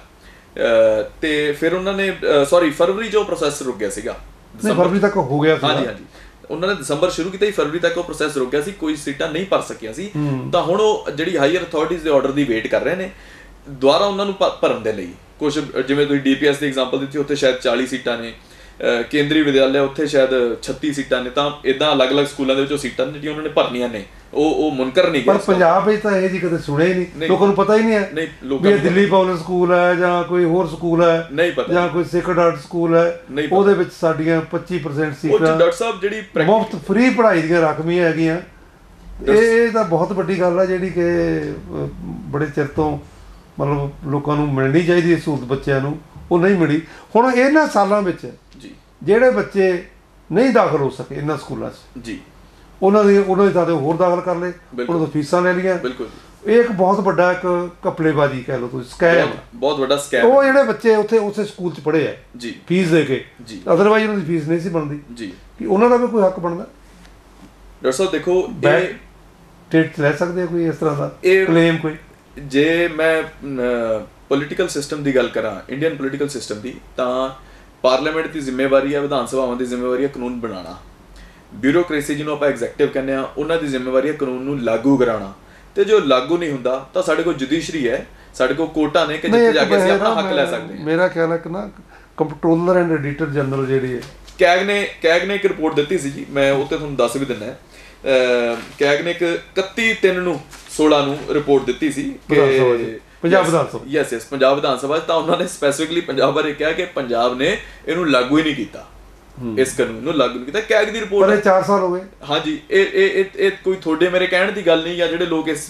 [SPEAKER 2] ਤੇ ਫਿਰ ਉਹਨਾਂ ਨੇ ਫਰਵਰੀ 'ਚ ਉਹ ਪ੍ਰੋਸੈਸ ਰੁਕ ਗਿਆ ਸੀਗਾ,
[SPEAKER 1] ਫਰਵਰੀ ਤੱਕ ਹੋ ਗਿਆ ਸੀ।
[SPEAKER 2] ਹਾਂਜੀ, ਉਹਨਾਂ ਨੇ ਦਸੰਬਰ ਸ਼ੁਰੂ ਕੀਤਾ ਸੀ, ਫਰਵਰੀ ਤੱਕ ਉਹ ਪ੍ਰੋਸੈਸ ਰੁਕ ਗਿਆ ਸੀ, ਕੋਈ ਸੀਟਾਂ ਨਹੀਂ ਭਰ ਸਕੀਆਂ ਸੀ। ਤਾਂ ਹੁਣ ਉਹ ਜਿਹੜੀ ਹਾਇਰ ਅਥਾਰਟੀਜ਼ ਦੇ ਆਰਡਰ ਦੀ ਵੇਟ ਕਰ ਰਹੇ ਨੇ ਦੁਬਾਰਾ ਉਹਨਾਂ ਨੂੰ ਭਰਨ ਦੇ ਲਈ। ਕੁਝ ਜਿਵੇਂ ਤੁਸੀਂ DPS ਦੀ ਐਗਜ਼ਾਮਪਲ ਦਿੱਤੀ, ਉੱਥੇ ਸ਼ਾਇਦ 40 ਸੀਟਾਂ ਨੇ, ਕੇਂਦਰੀ ਵਿਦਿਆਲਿਆ ਉੱਥੇ ਸ਼ਾਇਦ 36 ਸੀਟਾਂ ਨੇ, ਤਾਂ ਇਦਾਂ ਅਲੱਗ-ਅਲੱਗ ਸਕੂਲਾਂ ਦੇ ਵਿੱਚੋਂ ਸੀਟਾਂ ਨੇ ਜਿਹੜੀਆਂ ਉਹਨਾਂ ਨੇ ਭਰਨੀਆਂ ਨੇ, ਉਹ ਮੁਨਕਰ ਨਹੀਂ ਗਏ।
[SPEAKER 1] ਪਰ ਪੰਜਾਬ ਵਿੱਚ ਤਾਂ ਇਹ ਜੀ ਕਦੇ ਸੁਣਿਆ ਹੀ ਨਹੀਂ, ਲੋਕਾਂ ਨੂੰ ਪਤਾ ਹੀ ਨਹੀਂ ਹੈ ਵੀ ਇਹ ਦਿੱਲੀ ਪਬਲਿਕ ਸਕੂਲ ਹੈ ਜਾਂ ਕੋਈ ਹੋਰ ਸਕੂਲ ਹੈ, ਜਾਂ ਕੋਈ ਸੇਕਰਡ ਹਾਰਟ ਸਕੂਲ ਹੈ, ਉਹਦੇ ਵਿੱਚ ਸਾਡੀਆਂ 25% ਸੀਟਾਂ
[SPEAKER 2] ਡਾਕਟਰ ਸਾਹਿਬ ਜਿਹੜੀ
[SPEAKER 1] ਮੁਫਤ ਫ੍ਰੀ ਪੜ੍ਹਾਈ ਦੀਆਂ ਰਕਮੀਆਂ ਹੈਗੀਆਂ। ਇਹ ਤਾਂ ਬਹੁਤ ਵੱਡੀ ਗੱਲ ਹੈ ਜਿਹੜੀ ਕਿ ਬੜੇ ਚਿਰ ਤੋਂ ਮਤਲਬ ਲੋਕਾਂ ਨੂੰ ਮਿਲਣੀ ਚਾਹੀਦੀ ਸਹੂਲਤ ਬੱਚਿਆਂ ਨੂੰ, ਉਹ ਨਹੀਂ ਮਿਲੀ। ਹੁਣ ਇਹਨਾਂ ਸਾਲਾਂ ਵਿੱਚ ਜਿਹੜੇ ਬੱਚੇ ਨਹੀਂ ਦਾਖਲ ਹੋ ਸਕੇ ਇਹਨਾਂ ਸਕੂਲਾਂ 'ਚ ਜੀ, ਉਹਨਾਂ ਦੀ ਥਾਂ ਤੇ ਹੋਰ ਦਾਖਲ ਕਰ ਲਏ, ਉਹਨਾਂ ਤੋਂ ਫੀਸਾਂ ਲੈ ਲਈਆਂ। ਇਹ ਇੱਕ ਬਹੁਤ ਵੱਡਾ ਇੱਕ ਘਪਲੇਬਾਜ਼ੀ ਕਹਿ ਲਓ ਤੁਸੀਂ, ਸਕੈਮ, ਬਹੁਤ ਵੱਡਾ ਸਕੈਮ। ਉਹ ਜਿਹੜੇ ਬੱਚੇ ਉਸੇ ਸਕੂਲ 'ਚ ਪੜ੍ਹੇ ਆ ਜੀ ਫੀਸ ਦੇ ਕੇ, ਅਦਰਵਾਈਜ਼ ਉਹਨਾਂ ਦੀ ਫੀਸ ਨਹੀਂ ਸੀ ਬਣਦੀ ਜੀ, ਕਿ ਉਹਨਾਂ ਦਾ ਵੀ ਕੋਈ ਹੱਕ ਬਣਦਾ।
[SPEAKER 2] ਡਾਕਟਰ ਸਾਹਿਬ ਦੇਖੋ, ਇਹ
[SPEAKER 1] ਸਟੇਟ ਲੈ ਸਕਦੇ ਕੋਈ ਇਸ ਤਰ੍ਹਾਂ ਦਾ ਕਲੇਮ ਕੋਈ?
[SPEAKER 2] ਜੇ ਮੈਂ ਪੋਲੀਟੀਕਲ ਸਿਸਟਮ ਦੀ ਗੱਲ ਕਰਾਂ, ਇੰਡੀਅਨ ਪੋਲੀਟੀਕਲ ਸਿਸਟਮ ਦੀ, ਤਾਂ ਪਾਰਲੀਮੈਂਟ ਦੀ ਜ਼ਿੰਮੇਵਾਰੀ ਹੈ, ਵਿਧਾਨ ਸਭਾਵਾਂ ਦੀ ਜ਼ਿੰਮੇਵਾਰੀ ਹੈ ਕਾਨੂੰਨ ਬਣਾਉਣਾ। ਬਿਊਰੋਕ੍ਰੇਸੀ ਜਿਹਨੂੰ ਆਪਾਂ ਐਗਜ਼ੈਕਟਿਵ ਕਹਿੰਦੇ ਆ, ਉਹਨਾਂ ਦੀ ਜ਼ਿੰਮੇਵਾਰੀ ਹੈ ਕਾਨੂੰਨ ਨੂੰ ਲਾਗੂ ਕਰਾਉਣਾ। ਤੇ ਜੋ ਲਾਗੂ ਨਹੀਂ ਹੁੰਦਾ ਤਾਂ ਸਾਡੇ ਕੋਲ ਜੁਡੀਸ਼ਰੀ ਹੈ, ਸਾਡੇ ਕੋਲ ਕੋਰਟਾਂ ਨੇ ਕਿ ਜਿੱਥੇ ਜਾ ਕੇ ਅਸੀਂ ਆਪਣਾ ਹੱਕ ਲੈ ਸਕਦੇ ਹਾਂ।
[SPEAKER 1] ਮੇਰਾ ਖਿਆਲ ਹੈ ਕਿ ਨਾ ਕੰਪਟਰੋਲਰ ਐਂਡ ਐਡੀਟਰ ਜਨਰਲ ਜਿਹੜੀ ਹੈ, ਕੈਗ ਨੇ ਇੱਕ ਰਿਪੋਰਟ ਦਿੱਤੀ ਸੀ ਜੀ, ਮੈਂ ਉੱਤੇ ਤੁਹਾਨੂੰ ਦੱਸ ਵੀ ਦਿੰਦਾ। ਕੈਗ ਨੇ 31/3/16 ਨੂੰ ਰਿਪੋਰਟ ਦਿੱਤੀ ਸੀ ਕਿ ਪੰਜਾਬ ਵਿਧਾਨ ਸਭਾ, ਯੈਸ ਪੰਜਾਬ ਵਿਧਾਨ ਸਭਾ, ਤਾਂ ਉਹਨਾਂ ਨੇ ਸਪੈਸੀਫਿਕਲੀ ਪੰਜਾਬ ਬਾਰੇ ਕਿਹਾ ਕਿ ਪੰਜਾਬ ਨੇ ਇਹਨੂੰ ਲਾਗੂ ਹੀ ਨਹੀਂ ਕੀਤਾ, ਇਸ ਕਾਨੂੰਨ ਨੂੰ ਲਾਗੂ ਨਹੀਂ ਕੀਤਾ। ਕੈਗ ਦੀ ਰਿਪੋਰਟ, ਪਰ 4 ਸਾਲ ਹੋ ਗਏ।
[SPEAKER 2] ਹਾਂਜੀ, ਇਹ ਕੋਈ ਤੁਹਾਡੇ ਮੇਰੇ ਕਹਿਣ ਦੀ ਗੱਲ ਨਹੀਂ, ਜਾਂ ਜਿਹੜੇ ਲੋਕ ਇਸ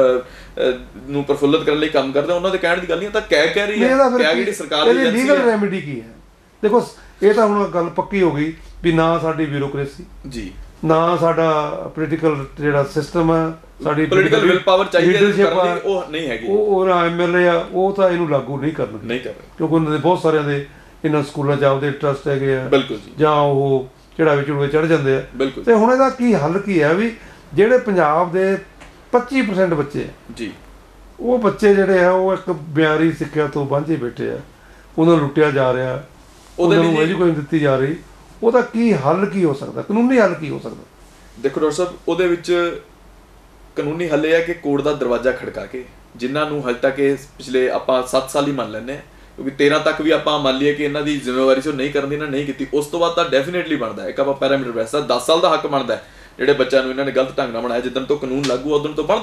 [SPEAKER 2] ਨੂੰ ਪ੍ਰਫੁੱਲਤ ਕਰਨ ਲਈ ਕੰਮ ਕਰਦੇ ਉਹਨਾਂ ਦੇ ਕਹਿਣ ਦੀ ਗੱਲ ਨਹੀਂ, ਤਾਂ ਕੈਗ ਕਹਿ ਰਹੀ ਹੈ। ਕੈਗ ਜਿਹੜੀ ਸਰਕਾਰ ਦੀ
[SPEAKER 1] ਲੀਗਲ ਰੈਮੇਡੀ ਕੀ ਹੈ? ਦੇਖੋ, ਇਹ ਤਾਂ ਹੁਣ ਗੱਲ ਪੱਕੀ ਹੋ ਗਈ ਵੀ ਨਾ ਸਾਡੀ ਬਿਊਰੋਕ੍ਰੇਸੀ ਜੀ, ਨਾ ਸਾਡਾ ਪੋਲੀਟੀਕਲ ਜਿਹੜਾ ਸਿਸਟਮ ਹੈ, ਸਾਡੀ
[SPEAKER 2] ਪੋਲੀਟੀਕਲ ਵਿਲ ਪਾਵਰ ਚਾਹੀਦੀ ਹੈ, ਉਹ ਨਹੀਂ ਹੈਗੀ।
[SPEAKER 1] ਉਹ MLA ਆ, ਉਹ ਤਾਂ ਇਹਨੂੰ ਲਾਗੂ ਨਹੀਂ ਕਰਨਗੇ, ਕਿਉਂਕਿ ਉਹਨਾਂ ਦੇ ਬਹੁਤ ਸਾਰਿਆਂ ਦੇ ਇਹਨਾਂ ਸਕੂਲਾਂ 'ਚ ਆਪਦੇ ਟਰਸਟ ਹੈਗੇ ਆ, ਜਾਂ ਉਹ ਚੜਾਵੇ ਚੜੂਵੇ ਚੜ੍ਹ ਜਾਂਦੇ ਆ। ਤੇ ਹੁਣ ਇਹਦਾ ਕੀ ਹੱਲ ਕੀ ਹੈ ਵੀ ਜਿਹੜੇ ਪੰਜਾਬ ਦੇ 25% ਬੱਚੇ ਜੀ, ਉਹ ਬੱਚੇ ਜਿਹੜੇ ਆ ਉਹ ਇੱਕ ਬਿਆਰੀ ਸਿੱਖਿਆ ਤੋਂ ਵਾਂਝੇ ਬੈਠੇ ਆ, ਉਹਨਾਂ ਨੂੰ ਲੁੱਟਿਆ ਜਾ ਰਿਹਾ, ਉਹਨਾਂ ਨੂੰ ਐਜੂਕੇਸ਼ਨ ਦਿੱਤੀ ਜਾ ਰਹੀ, ਉਹਦਾ ਕੀ ਹੱਲ ਕੀ ਹੋ ਸਕਦਾ, ਕਾਨੂੰਨੀ ਹੱਲ ਕੀ ਹੋ ਸਕਦਾ?
[SPEAKER 2] ਦੇਖੋ ਡਾਕਟਰ ਸਾਹਿਬ, ਉਹਦੇ ਵਿੱਚ ਕਾਨੂੰਨੀ ਹੱਲ ਇਹ ਹੈ ਕਿ ਕੋਰਟ ਦਾ ਦਰਵਾਜ਼ਾ ਖੜਕਾ ਕੇ, ਜਿਨ੍ਹਾਂ ਨੂੰ ਹਾਲੇ ਤੱਕ ਇਹ ਪਿਛਲੇ ਆਪਾਂ 7 ਸਾਲ ਹੀ ਮੰਨ ਲੈਂਦੇ ਹਾਂ, ਕਿਉਂਕਿ 13 ਤੱਕ ਵੀ ਆਪਾਂ ਮੰਨ ਲਈਏ ਕਿ ਇਹਨਾਂ ਦੀ ਜ਼ਿੰਮੇਵਾਰੀ ਸੀ ਨਹੀਂ ਕਰਨ ਦੀ, ਇਹਨਾਂ ਨਹੀਂ ਕੀਤੀ, ਉਸ ਤੋਂ ਬਾਅਦ ਤਾਂ ਡੈਫੀਨੇਟਲੀ ਬਣਦਾ ਇੱਕ ਆਪਾਂ ਪੈਰਾਮੀਟਰ ਵੈਸਾ 10 ਸਾਲ ਦਾ ਹੱਕ ਬਣਦਾ ਜਿਹੜੇ ਬੱਚਿਆਂ ਨੂੰ ਇਹਨਾਂ ਨੇ ਗਲਤ ਢੰਗ ਨਾਲ ਬਣਾਇਆ, ਜਿੱਦਣ ਤੋਂ ਕਾਨੂੰਨ ਲਾਗੂ ਉਦੋਂ ਤੋਂ ਬਣਦਾ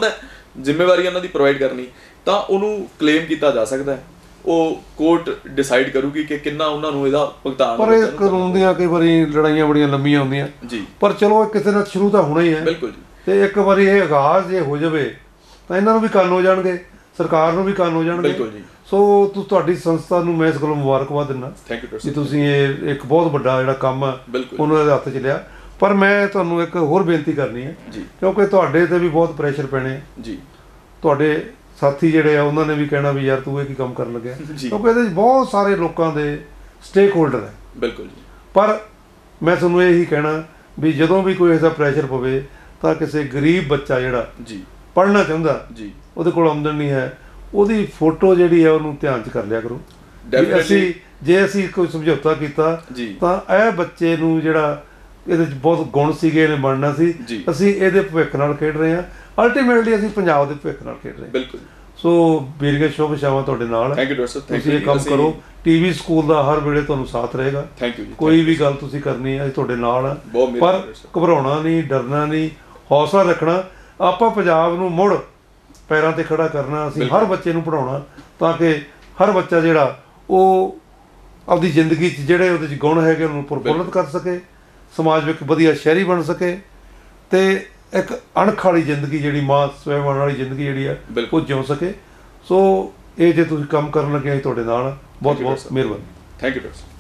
[SPEAKER 2] ਜ਼ਿੰਮੇਵਾਰੀ ਉਹਨਾਂ ਦੀ ਪ੍ਰੋਵਾਈਡ ਕਰਨੀ, ਤਾਂ ਉਹਨੂੰ ਕਲੇਮ ਕੀਤਾ ਜਾ ਸਕਦਾ ਹੈ। ਉਹ ਕੋਰਟ ਡਿਸਾਈਡ ਕਰੂਗੀ ਕਿ ਕਿੰਨਾ ਉਹਨਾਂ ਨੂੰ ਇਹਦਾ ਭੁਗਤਾਨ।
[SPEAKER 1] ਪਰ ਇਹ ਕਾਨੂੰਨ ਦੀਆਂ ਕਈ ਵਾਰੀ ਲੜਾਈਆਂ ਬੜੀਆਂ ਲੰਮੀਆਂ ਹੁੰਦੀਆਂ
[SPEAKER 2] ਜੀ, ਪਰ
[SPEAKER 1] ਚਲੋ ਕਿਸੇ ਨਾਲ ਸ਼ੁਰੂ ਤਾਂ ਹੋਣਾ ਹੀ ਹੈ।
[SPEAKER 2] ਬਿਲਕੁਲ ਜੀ।
[SPEAKER 1] ਤੇ ਇੱਕ ਵਾਰੀ ਇਹ ਆਗਾਜ਼ ਜੇ ਹੋ ਜਾਵੇ ਤਾਂ ਇਹਨਾਂ ਨੂੰ ਵੀ ਕੰਨ ਹੋ ਜਾਣਗੇ, ਸਰਕਾਰ ਨੂੰ ਵੀ ਕੰਨ ਹੋ ਜਾਣਗੇ।
[SPEAKER 2] ਬਿਲਕੁਲ ਜੀ।
[SPEAKER 1] ਸੋ ਤੁਹਾਡੀ ਸੰਸਥਾ ਨੂੰ ਮੈਂ ਇਸ ਗੱਲੋਂ ਮੁਬਾਰਕਬਾਦ ਦਿੰਦਾ
[SPEAKER 2] ਥੈਂਕ ਯੂ
[SPEAKER 1] ਕਿ ਤੁਸੀਂ ਇਹ ਇੱਕ ਬਹੁਤ ਵੱਡਾ ਜਿਹੜਾ ਕੰਮ ਆ ਉਹਨਾਂ ਦੇ ਹੱਥ 'ਚ ਲਿਆ। ਪਰ ਮੈਂ ਤੁਹਾਨੂੰ ਇੱਕ ਹੋਰ ਬੇਨਤੀ ਕਰਨੀ ਹੈ
[SPEAKER 2] ਜੀ,
[SPEAKER 1] ਕਿਉਂਕਿ ਤੁਹਾਡੇ ਤੇ ਵੀ ਬਹੁਤ ਪ੍ਰੈਸ਼ਰ ਪੈਣੇ
[SPEAKER 2] ਜੀ।
[SPEAKER 1] ਤੁਹਾਡੇ ਸਾਥੀ ਜਿਹੜੇ ਆ ਉਹਨਾਂ ਨੇ ਵੀ ਕਹਿਣਾ ਵੀ ਯਾਰ ਤੂੰ ਇਹ ਕੀ ਕੰਮ ਕਰਨ ਲੱਗਿਆ, ਕਿਉਂਕਿ ਇਹਦੇ 'ਚ ਬਹੁਤ ਸਾਰੇ ਲੋਕਾਂ ਦੇ ਸਟੇਕ ਹੋਲਡਰ ਹੈ।
[SPEAKER 2] ਬਿਲਕੁਲ ਜੀ।
[SPEAKER 1] ਪਰ ਮੈਂ ਤੁਹਾਨੂੰ ਇਹੀ ਕਹਿਣਾ ਵੀ ਜਦੋਂ ਵੀ ਕੋਈ ਐਸਾ ਪ੍ਰੈਸ਼ਰ ਪਵੇ ਤਾਂ ਕਿਸੇ ਗਰੀਬ ਬੱਚਾ ਜਿਹੜਾ
[SPEAKER 2] ਜੀ
[SPEAKER 1] ਪੜ੍ਹਨਾ ਚਾਹੁੰਦਾ
[SPEAKER 2] ਜੀ,
[SPEAKER 1] ਉਹਦੇ ਕੋਲ ਆਮਦਨ ਨਹੀਂ ਹੈ, ਉਹਦੀ ਫੋਟੋ ਜਿਹੜੀ ਹੈ ਉਹਨੂੰ ਧਿਆਨ 'ਚ ਕਰ ਲਿਆ ਕਰੋ। ਜੇ ਅਸੀਂ ਕੋਈ ਸਮਝੌਤਾ ਕੀਤਾ ਤਾਂ ਇਹ ਬੱਚੇ ਨੂੰ ਜਿਹੜਾ ਇਹਦੇ 'ਚ ਬਹੁਤ ਗੁਣ ਸੀਗੇ, ਇਹਨੇ ਬਣਨਾ ਸੀ, ਅਸੀਂ ਇਹਦੇ ਭਵਿੱਖ ਨਾਲ ਖੇਡ ਰਹੇ ਹਾਂ। ਅਲਟੀਮੇਟਲੀ ਅਸੀਂ ਪੰਜਾਬ ਦੇ ਭਵਿੱਖ ਨਾਲ ਖੇਡ ਰਹੇ ਹਾਂ।
[SPEAKER 2] ਬਿਲਕੁਲ।
[SPEAKER 1] ਸੋ ਮੇਰੀਆਂ ਸ਼ੁਭ ਇਛਾਵਾਂ ਤੁਹਾਡੇ ਨਾਲ।
[SPEAKER 2] ਥੈਂਕ ਯੂ ਡਾਕਟਰ ਸਾਹਿਬ।
[SPEAKER 1] ਤੁਸੀਂ ਇਹ ਕੰਮ ਕਰੋ। ਟੀਵੀ ਸਕੂਲ ਦਾ ਹਰ ਵੇਲੇ ਤੁਹਾਨੂੰ ਸਾਥ ਰਹੇਗਾ।
[SPEAKER 2] ਥੈਂਕ ਯੂ ਜੀ।
[SPEAKER 1] ਕੋਈ ਵੀ ਗੱਲ ਤੁਸੀਂ ਕਰਨੀ ਹੈ ਅਸੀਂ ਤੁਹਾਡੇ ਨਾਲ ਹਾਂ, ਪਰ ਘਬਰਾਉਣਾ ਨਹੀਂ, ਡਰਨਾ ਨਹੀਂ, ਹੌਸਲਾ ਰੱਖਣਾ। ਆਪਾਂ ਪੰਜਾਬ ਨੂੰ ਮੁੜ ਪੈਰਾਂ ਤੇ ਖੜਾ ਕਰਨਾ। ਅਸੀਂ ਹਰ ਬੱਚੇ ਨੂੰ ਪੜ੍ਹਾਉਣਾ ਤਾਂ ਕਿ ਹਰ ਬੱਚਾ ਜਿਹੜਾ ਉਹ ਆਪਦੀ ਜ਼ਿੰਦਗੀ 'ਚ ਜਿਹੜੇ ਉਹਦੇ 'ਚ ਗੁਣ ਹੈਗੇ ਉਹਨੂੰ ਪ੍ਰਫੁੱਲਤ ਕਰ ਸਕੇ, ਸਮਾਜ ਵਿੱਚ ਵਧੀਆ ਸ਼ਹਿਰੀ ਬਣ ਸਕੇ ਤੇ ਇੱਕ ਅਣਖ ਵਾਲੀ ਜ਼ਿੰਦਗੀ ਜਿਹੜੀ ਮਾਂ ਸਵੈਮਾਨ ਵਾਲੀ ਜ਼ਿੰਦਗੀ ਜਿਹੜੀ ਆ ਉਹ ਜਿਉ ਸਕੇ। ਸੋ ਇਹ ਜੇ ਤੁਸੀਂ ਕੰਮ ਕਰਨ ਲੱਗੇ ਤੁਹਾਡੇ ਨਾਲ ਬਹੁਤ ਬਹੁਤ ਮਿਹਰਬਾਨੀ।
[SPEAKER 2] Thank you doctor.